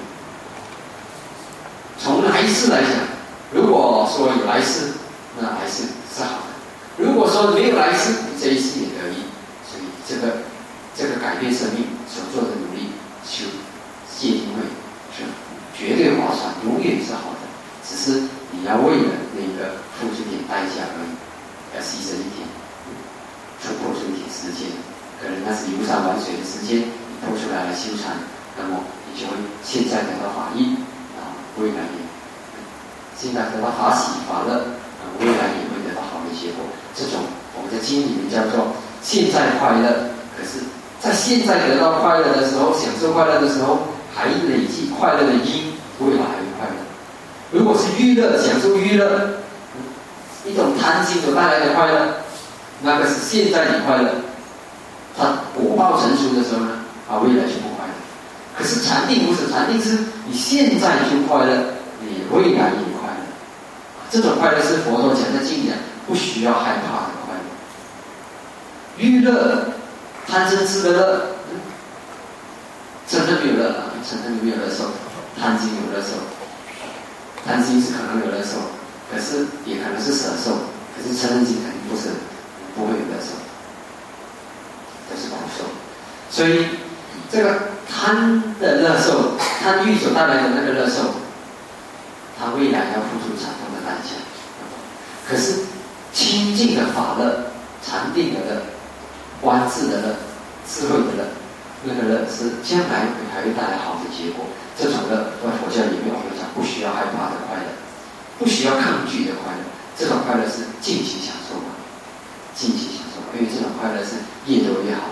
从来世来讲，如果说有来世，那来世是好的；如果说没有来世，这一世也得意。所以这个改变生命所做的努力，修。戒定慧是绝对划算，永远是好的。只是你要为了那个付出点代价而已，要牺牲一点，出破出一点时间。可能那是游山玩水的时间，你拖出来修禅，那么你就会现在得到法益，未来也现在得到法喜法乐，未来也会得到好的结果。这种我们在经里面叫做现在快乐。可是，在现在得到快乐的时候，享受快乐的时候。还累积快乐的因，未来还会快乐。如果是娱乐，享受娱乐，一种贪心所带来的快乐，那个是现在你快乐。它果报成熟的时候呢，未来就不快乐。可是禅定不是，禅定是你现在就快乐，你未来也快乐。这种快乐是佛陀讲的经典，不需要害怕的快乐。娱乐，贪嗔痴的乐。嗔恨有乐，嗔恨没有乐受，贪心有乐受，贪心是可能有乐受，可是也可能是舍受，可是嗔恨心肯定不会有乐受，都是苦受。所以这个贪的乐受，贪欲所带来的那个乐受，他未来要付出惨痛的代价。可是清净的法乐、禅定的乐、观智的乐、智慧的乐。那个乐是将来还会带来好的结果。这种乐在佛教里面我们讲，不需要害怕的快乐，不需要抗拒的快乐。这种快乐是尽情享受嘛，尽情享受，因为这种快乐是越多越好。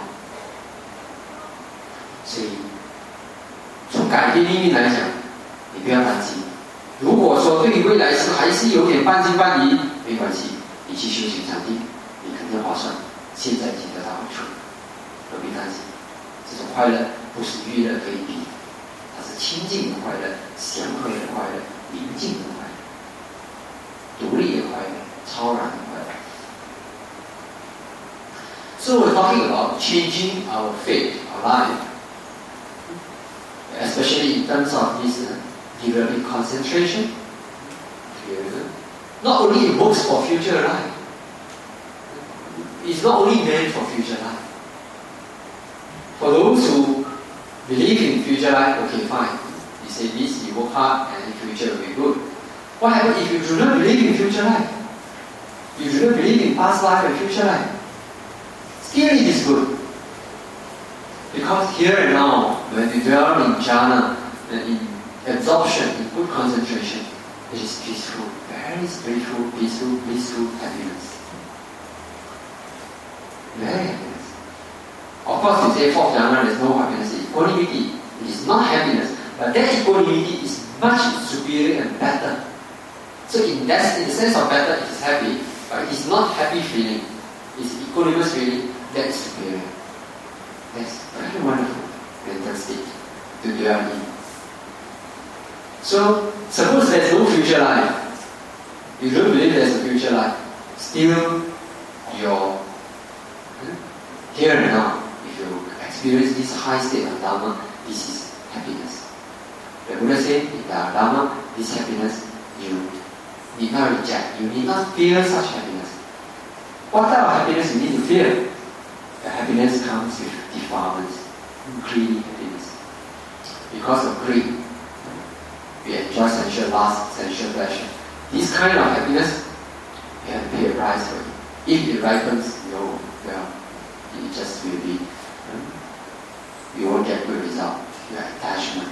所以，从改变命运来讲，你不要担心。如果说对于未来是还是有点半信半疑，没关系，你去修行禅定，你肯定划算。现在已经得到好处，何必担心？这种快乐不是娱乐可以比，它是清净的快乐、祥和的快乐、宁静的快乐、独立的快乐、超然的快乐。So we're talking about changing our fate, our life, especially in terms of this developing concentration. Not only it works for future life, it's not only meant for future life. For those who believe in future life, okay, fine. You say this, you work hard, and the future will be good. What happens if you do not believe in future life? You do not believe in past life and future life? Still it is good. Because here and now, when we dwell in jhana, in absorption, in good concentration, it is peaceful, very spiritual, peaceful, blissful happiness. Very happiness. Of course, you say fourth jhana, there is no happiness. Equanimity, it is not happiness, But that equanimity is much superior and better. So in the sense of better, it is happy, but it is not happy feeling. It's equanimous feeling that is superior. That's very wonderful mental state to dwell in. So suppose there is no future life. You don't believe there is a future life. Still, your here and now, if you experience this high state of Dharma, this is happiness. The Buddha said in the Dharma, this happiness you need not reject. You need not fear such happiness. What type of happiness you need to fear? The happiness comes with defilements, greedy happiness. Because of greed, we enjoy sensual lust, sensual pleasure. This kind of happiness, you have to pay a price for it. If it ripens, no, well, it just will be, you won't get good result. Your attachment.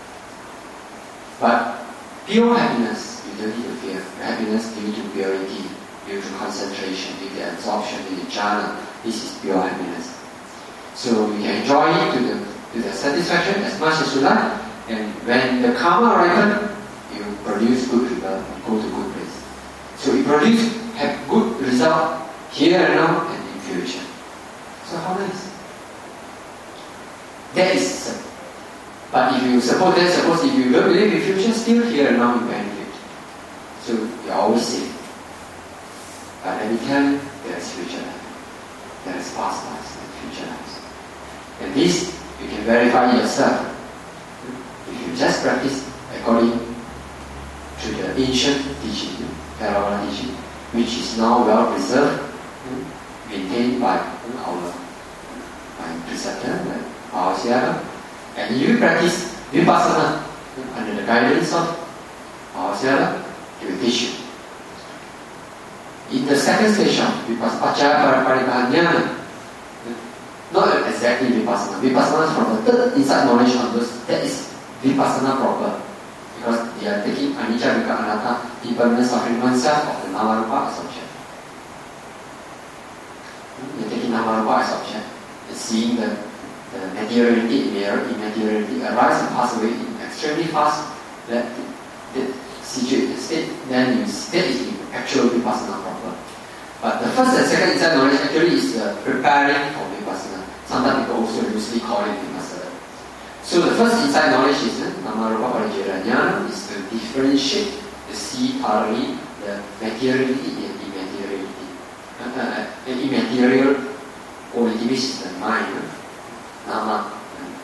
But pure happiness, you don't need to fear. Your happiness due to purity, due to concentration, due to absorption, due to jhana. This is pure happiness. So you can enjoy it to the satisfaction as much as you like. And when the karma ripens, you produce good result and go to good place. So you have good result here and now and in future. So how nice? That is. But if you suppose if you don't believe in future, still here and now you benefit. So you're always safe. But let me tell you, there is future life. There is past lives and future lives. And this you can verify yourself. If you just practice according to the ancient teaching, Theravada teaching, which is now well preserved, maintained by our preceptor, our Siara, and you practice Vipassana under the guidance of our Siara, he will teach you. In the second stage of Vipassana, Pariparipaññana, not exactly Vipassana. Vipassana is from the third insight knowledge onwards. That is Vipassana proper. Because they are taking anicca, dukkha, anatta, impermanent suffering oneself of the Namarupa as object. They are taking Namarupa as object. And seeing the materiality, immateriality arise and pass away extremely fast. That situate the state, then you state it in actual Vipassana proper. But the first and second insight knowledge actually is preparing for Vipassana. Sometimes people also loosely call it Vipassana. So the first insight knowledge is Namarupa Paricaya, is to differentiate, to see thoroughly the materiality and immateriality. An immaterial quality, which is the mind, Nama,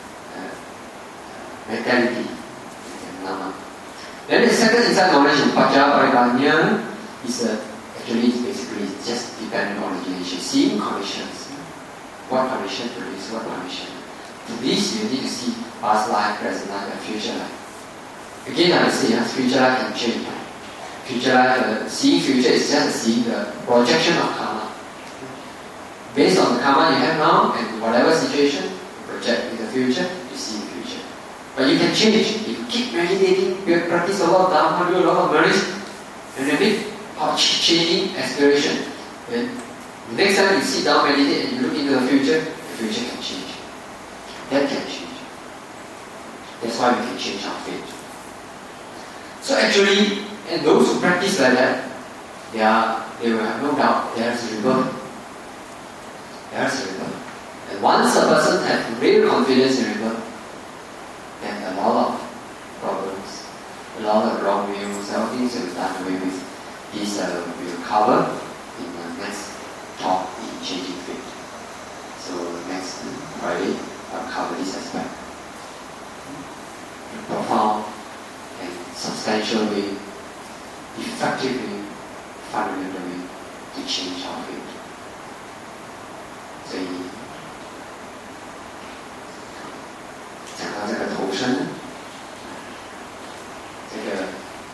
mentality, and Nama. Then the second insight knowledge in Paccaya Pariparipaññana is actually basically just dependent on origination, seeing conditions. What condition produce what condition? To this you need to see past life, present life, and future life. Again I say, future life can change. Future life, seeing future is just seeing the projection of karma. Based on the karma you have now and whatever situation you project in the future, you see the future. But you can change. If you keep meditating, you practice a lot of dharma, do a lot of merit, and then make changing aspiration. Then the next time you sit down, meditate, and you look into the future can change. That can change. That's why we can change our fate. So actually, and those who practice like that, they will have no doubt there is rebirth. There is rebirth. And once a person has real confidence in rebirth, then a lot of problems, a lot of wrong views, all things will be done away with. This we will cover in the next talk in Changing Fate. So next Friday, I'll cover this aspect. In a profound and substantial way, effectively, fundamental way to change our fate. 所以讲到这个投生，这个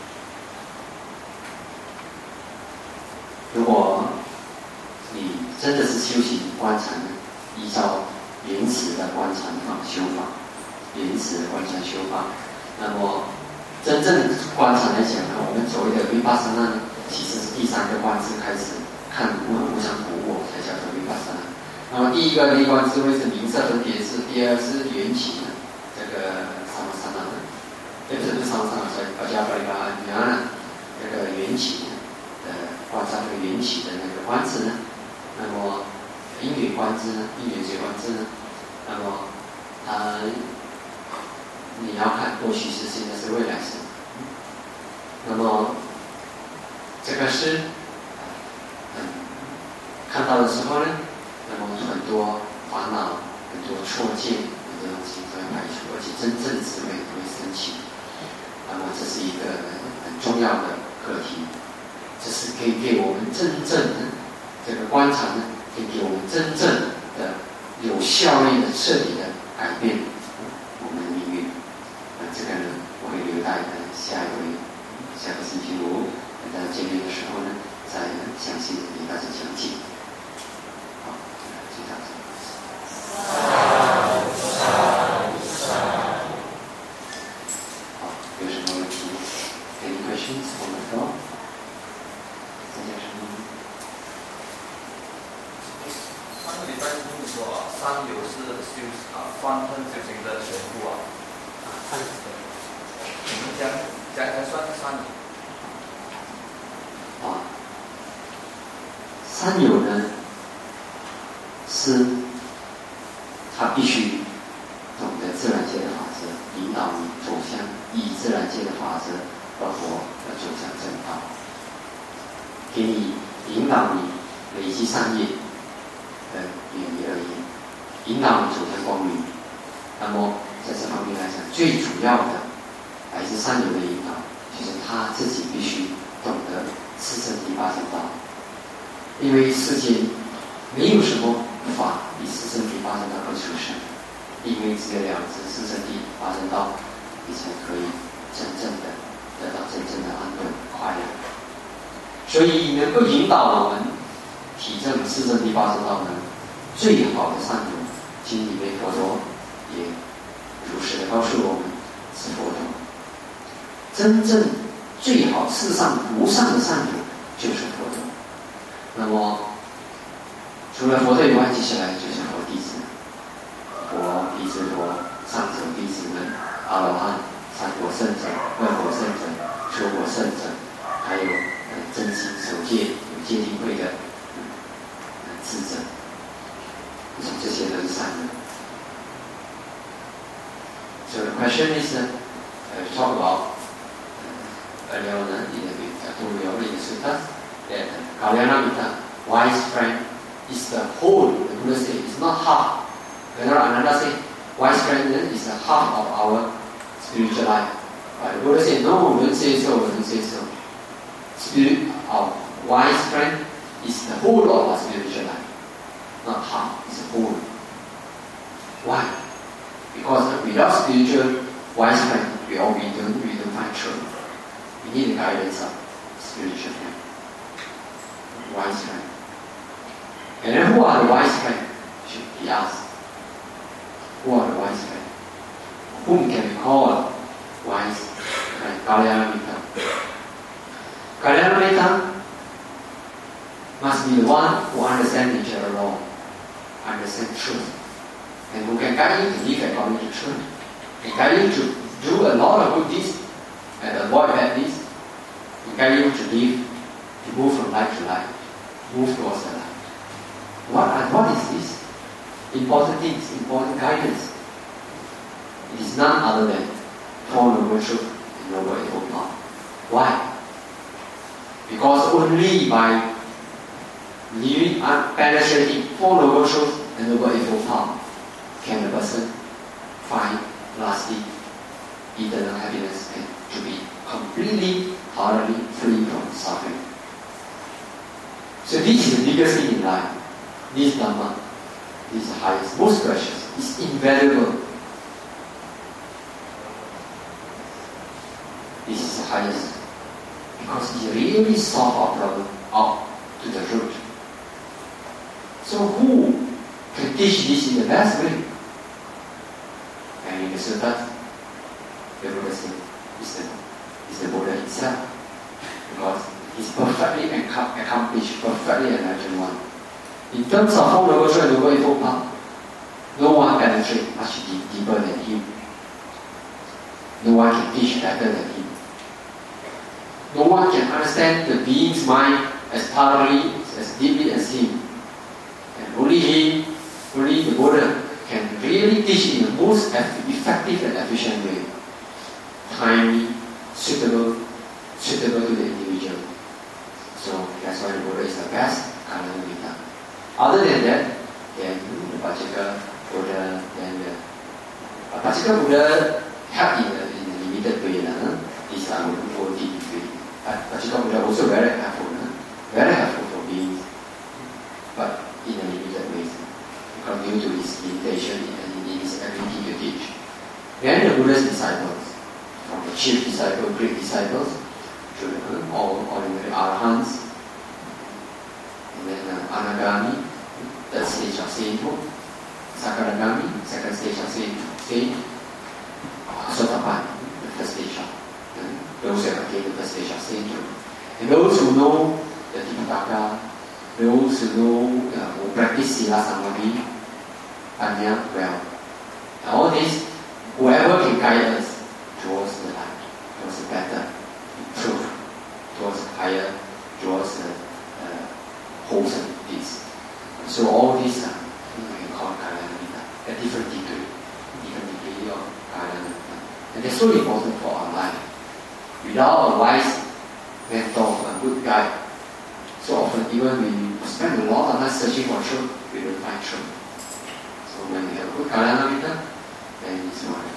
如果你真的是修行观禅，依照原始的观禅法修法，原始的观禅修法，那么真正观禅来讲呢，我们所谓的Vipassana呢，其实是第三个观智开始看无常无我，才叫做Vipassana。那么第一个内观智慧是名色分别智，第二是缘起的这个Samasana的也不是常常在大家把一个那个缘起观察这个缘起的那个观智呢，那么因缘观智呢，因缘觉观智呢，那么你要看过去式、现在式、未来式。那么这个是看到的时候呢，那么很多烦恼、很多错见、很多东西都会排除，而且真正的智慧都会升起。那么这是一个很重要的课题，这是可以给我们真正的这个观察呢，可以给我们真正的有效率的、彻底的改变我们的命运。这个呢，我会留待下个星期五大家见面的时候呢，再详细的给大家讲解。好，就这样子。好，有什么问题 ？Any questions on the floor？ 大家什么？ 上个礼拜就是说三有是方分修行的全部你们讲才算三有？ 三有呢，是他必须懂得自然界的法则，引导你走向以自然界的法则而活，而走向正道，给你引导你累积善业的远离恶业，引导你走向光明。那么在这方面来讲，最主要的来自三有的引导，就是他自己必须懂得四圣谛八正道。因为世间没有什么法比四圣谛八正道更殊胜，因为只有两支四圣谛八正道，你才可以真正的得到真正的安稳快乐。所以能够引导我们体证四圣谛八正道呢，最好的善友，经里面佛陀也如实的告诉我们，是佛陀。真正最好世上无上的善友就是佛陀。那么除了佛陀以外，接下来就是佛弟子，佛弟子佛、上首弟子们、阿罗汉、三果圣者、二果圣者、初果圣者，还有真心守戒、有戒定慧的智者，这些都是善人。So the question is, talk about earlier on in the suttas that Kalyanamitta, wise friend, is the whole. The Buddha said it's not half. Ananda said wise friend is the half of our spiritual life. But the Buddha said no, don't say so, don't say so. Spirit of wise friend is the whole of our spiritual life, not half. It's the whole. Why? Because without spiritual wise friend, we don't find truth. We need the guidance of spiritual friend, wise friend. And then who are the wise friend? Should be asked. Who are the wise friend? Whom can we call wise friend? Kalyanamitta. Kalyanamitta must be the one who understands each other wrong, understands truth, and who can guide you to live according to truth, and guide you to do a lot of good deeds and avoid bad deeds, and guide you to live, to move from life to life, move towards the light. What is this? Important things, important guidance. It is none other than Four Noble Truths and Noble Eightfold Path. Why? Because only by living and penetrating Four Noble Truths and Noble Eightfold Path can a person find lasting eternal happiness and to be completely, thoroughly free from suffering. So this is the biggest thing in life. This Dhamma is the highest, most precious, it's invaluable. This is the highest because it really solves our problem out to the root. So who can teach this in the best way? And in the suttas, the Buddha said, it's the Buddha himself, because he's perfectly accomplished, perfectly enlightened one. In terms of Four Noble Truths and Noble Eightfold Path, no one penetrates much deeper than him. No one can teach better than him. No one can understand the being's mind as thoroughly, as deeply as him. And only him, only the Buddha can really teach in the most effective and efficient way. Timely, suitable to the individual. So that's why the Buddha is the best Kalanamita. Other than that, then the Pachaka Buddha, then the Pachaka Buddha help in a limited way. These are more deep way. Pachaka Buddha also very helpful for beings, but in a limited way, because due to his limitation and in his ability to teach. Then the Buddha's disciples, from the chief disciple, great disciples, to all ordinary arahants, and then anagami, third stage of sainthood, sakaragami, second stage of saint, sotapan, the first stage of those who have attained the first stage of sainthood, and those who know the Tipitaka, those who know who practice sila samadhi, anya well, and all this, whoever can guide us towards the light, towards the better truth, towards higher, towards wholesome peace. So all these are we call Kalanamita, a different degree of Kalanamita. And they're so important for our life. Without a wise mentor, a good guide, so often even we spend a lot of time searching for truth, we don't find truth. So when we have a good Kalanamita, then it's wonderful.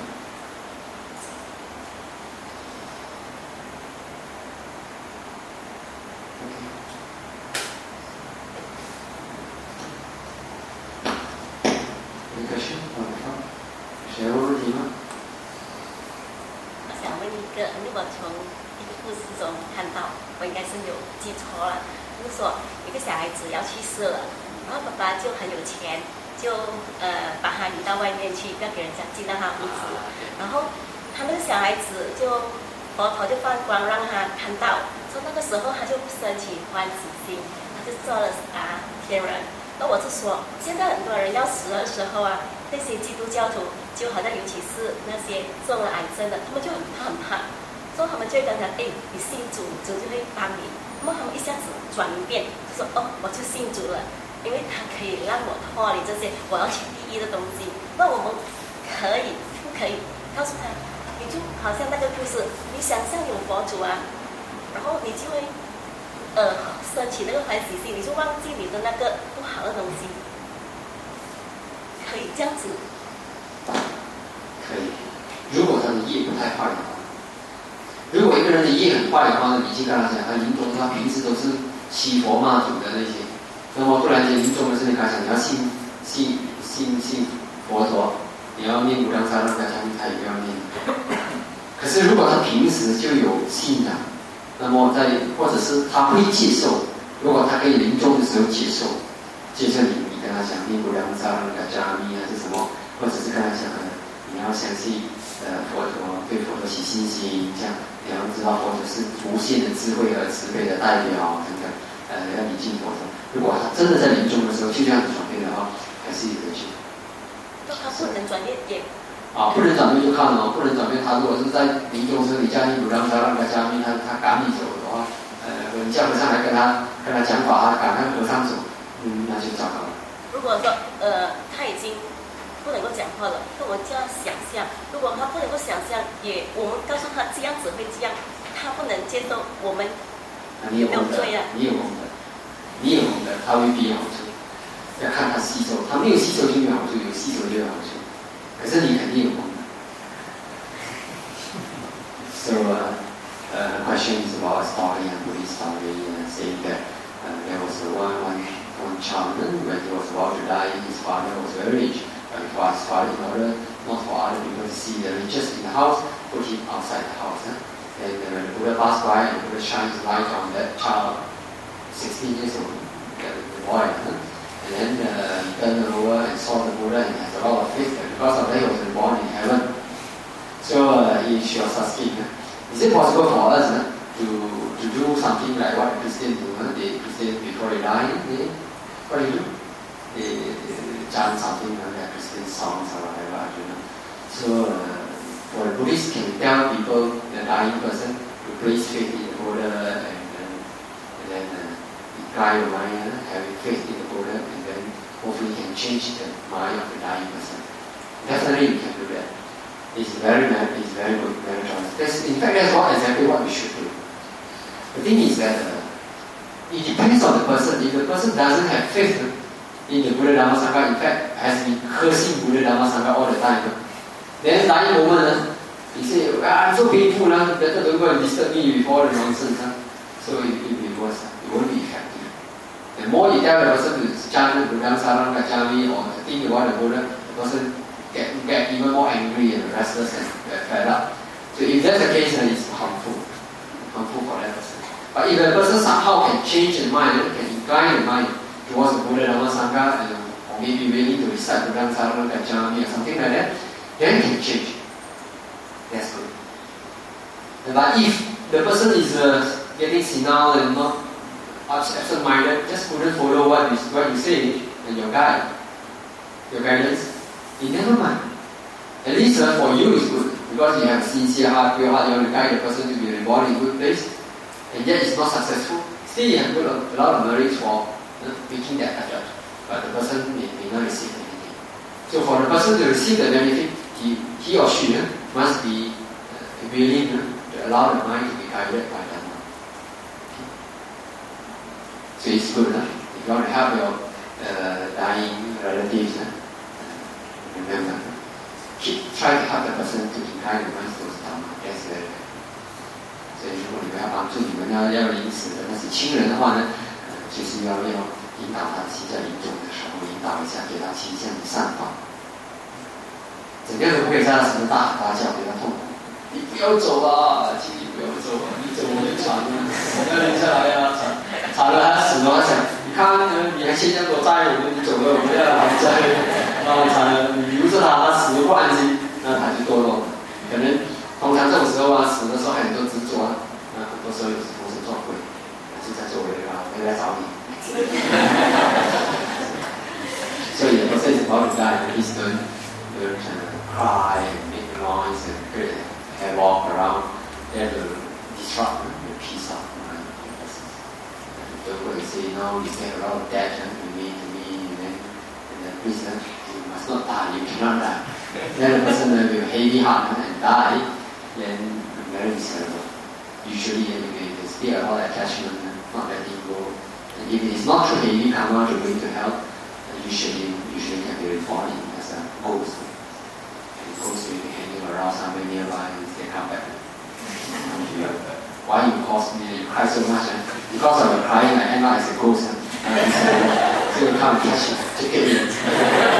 把他引到外面去，不要给人家进到他屋子。然后他那个小孩子就佛陀就放光让他看到，说那个时候他就升起欢喜心，他就做了天人。那我就说，现在很多人要死的时候啊，那些基督教徒就好像尤其是那些中了癌症的，他们就很怕，所以他们就会跟他你信主，主就会帮你。那么他们一下子转变，就说我就信主了。因为它可以让我脱离这些我要去第一的东西，那我们可以不可以告诉他？你就好像那个故事，你想象有佛祖啊，然后你就会升起那个欢喜心，你就忘记你的那个不好的东西，可以这样子。 可以，如果他的业不太坏的话，如果一个人的业很坏的话呢，已经跟他讲，他临终他平时都是祈佛骂祖的那些。那么突然间临终的时候，你跟他讲你要信佛陀，你要念无量沙那个，他也不要念。可是如果他平时就有信仰，那么或者是他会接受，如果他可以临终的时候接受你跟他讲念无量沙那个迦密啊是什么，或者是跟他讲你要相信佛陀，对佛陀起信心，这样你要知道佛陀是无限的智慧和慈悲的代表等等，要礼敬佛陀。如果他真的在临终的时候就这样子转变的话，还是有的去。 他不能转变也。 不能转变就看了，不能转变。他如果是在临终时你叫你不让他加密，他赶你走的话，你叫和尚来跟他讲法，他赶那个和尚走，那就糟糕了。 如果说他已经不能够讲话了，那我就要想象，如果他不能够想象，我们告诉他这样子会这样，他不能接受我们。 你有功德，你有功德，他未必有好处，要看他吸收，他没有吸收就有好处，有吸收就有好处。可是你肯定有功德。So the question is about a story, a Buddhist story, saying that there was one child when he was about to die. His father was very rich, but his father, in order not for other people to see the riches in the house, put him outside the house. And when the Buddha passed by, and the Buddha shines light on that child, 16 years old, the boy, and then he turned over and saw the Buddha and has a lot of faith, and because of that he was born in heaven. So she was asking, is it possible for us to do something like what Christians do? The Christians before they die, what do you do? They chant something like Christian songs or whatever, So for the Buddhists can tell people, the dying person, to place faith in the Buddha and then guide your mind, having faith in the Buddha, and then hopefully can change the mind of the dying person. Definitely you can do that. It's very good, very honest. In fact, that's exactly what we should do. The thing is that it depends on the person. If the person doesn't have faith in the Buddha Dhamma Sangha, in fact, has been cursing Buddha Dhamma Sangha all the time, then dying moment, he say, I'm so painful, better don't go and disturb me with all the nonsense. So it will be worse. It won't be effective. The more you tell the person to chant Buddha Sarang Gacchami or think about the Buddha, the person get even more angry and restless and fed up. So if that's the case, then it's harmful for that person. But if the person somehow can change the mind, can incline the mind towards the Buddha Dhamma Sangha, or maybe willing to recite Buddha Sarang Gacchami or something like that, then it can change. That's good. But if the person is getting senile and not absent-minded, just couldn't follow what you say and your guidance, never mind. At least for you it's good, because you have a sincere heart, pure heart, you want to guide the person to be reborn in a good place, and yet it's not successful. Still you have a lot of merits for making that effort, but the person may not receive anything. So for the person to receive the benefit, he or she must be willing to allow the mind to be guided by Dhamma. So it's good. If you want to help your dying relatives, remember, try to help the person to incline the mind towards Dhamma. That's very good. 所以如果你们要帮助你们要临死的那些亲人的话呢，就是要引导他，其在临终的时候引导一下，给他倾向的善法。整个人不可以在他身上大喊大叫，给他痛苦。你不要走啊，请你不要走啊！你走我就惨了，我要留下来啊！惨了他死了，他想，你看你还欠这么多债，你走了，我们要还债，然后惨了，你留着他死了不安心，那他就堕落了。可能通常这种时候死的时候很多执着很多时候有时同时撞鬼，就在周围回来找你。所以我这次保你在East cry and make noise and create havoc around there to disrupt the peace of mind. Don't go and say, no, you pay a lot of debt to me, and then please, you must not die, you cannot die. Then the person will heavy heart and die, then very miserable. Usually, there's still a lot of attachment, not letting go. And if it is not through heavy karma to bring to health, usually can be reformed as a ghost. Ghosts will be hanging around somewhere nearby and they come back. Why you cause me? You cry so much. Because of your crying, I end up as a ghost. So you can't catch it. Take it in.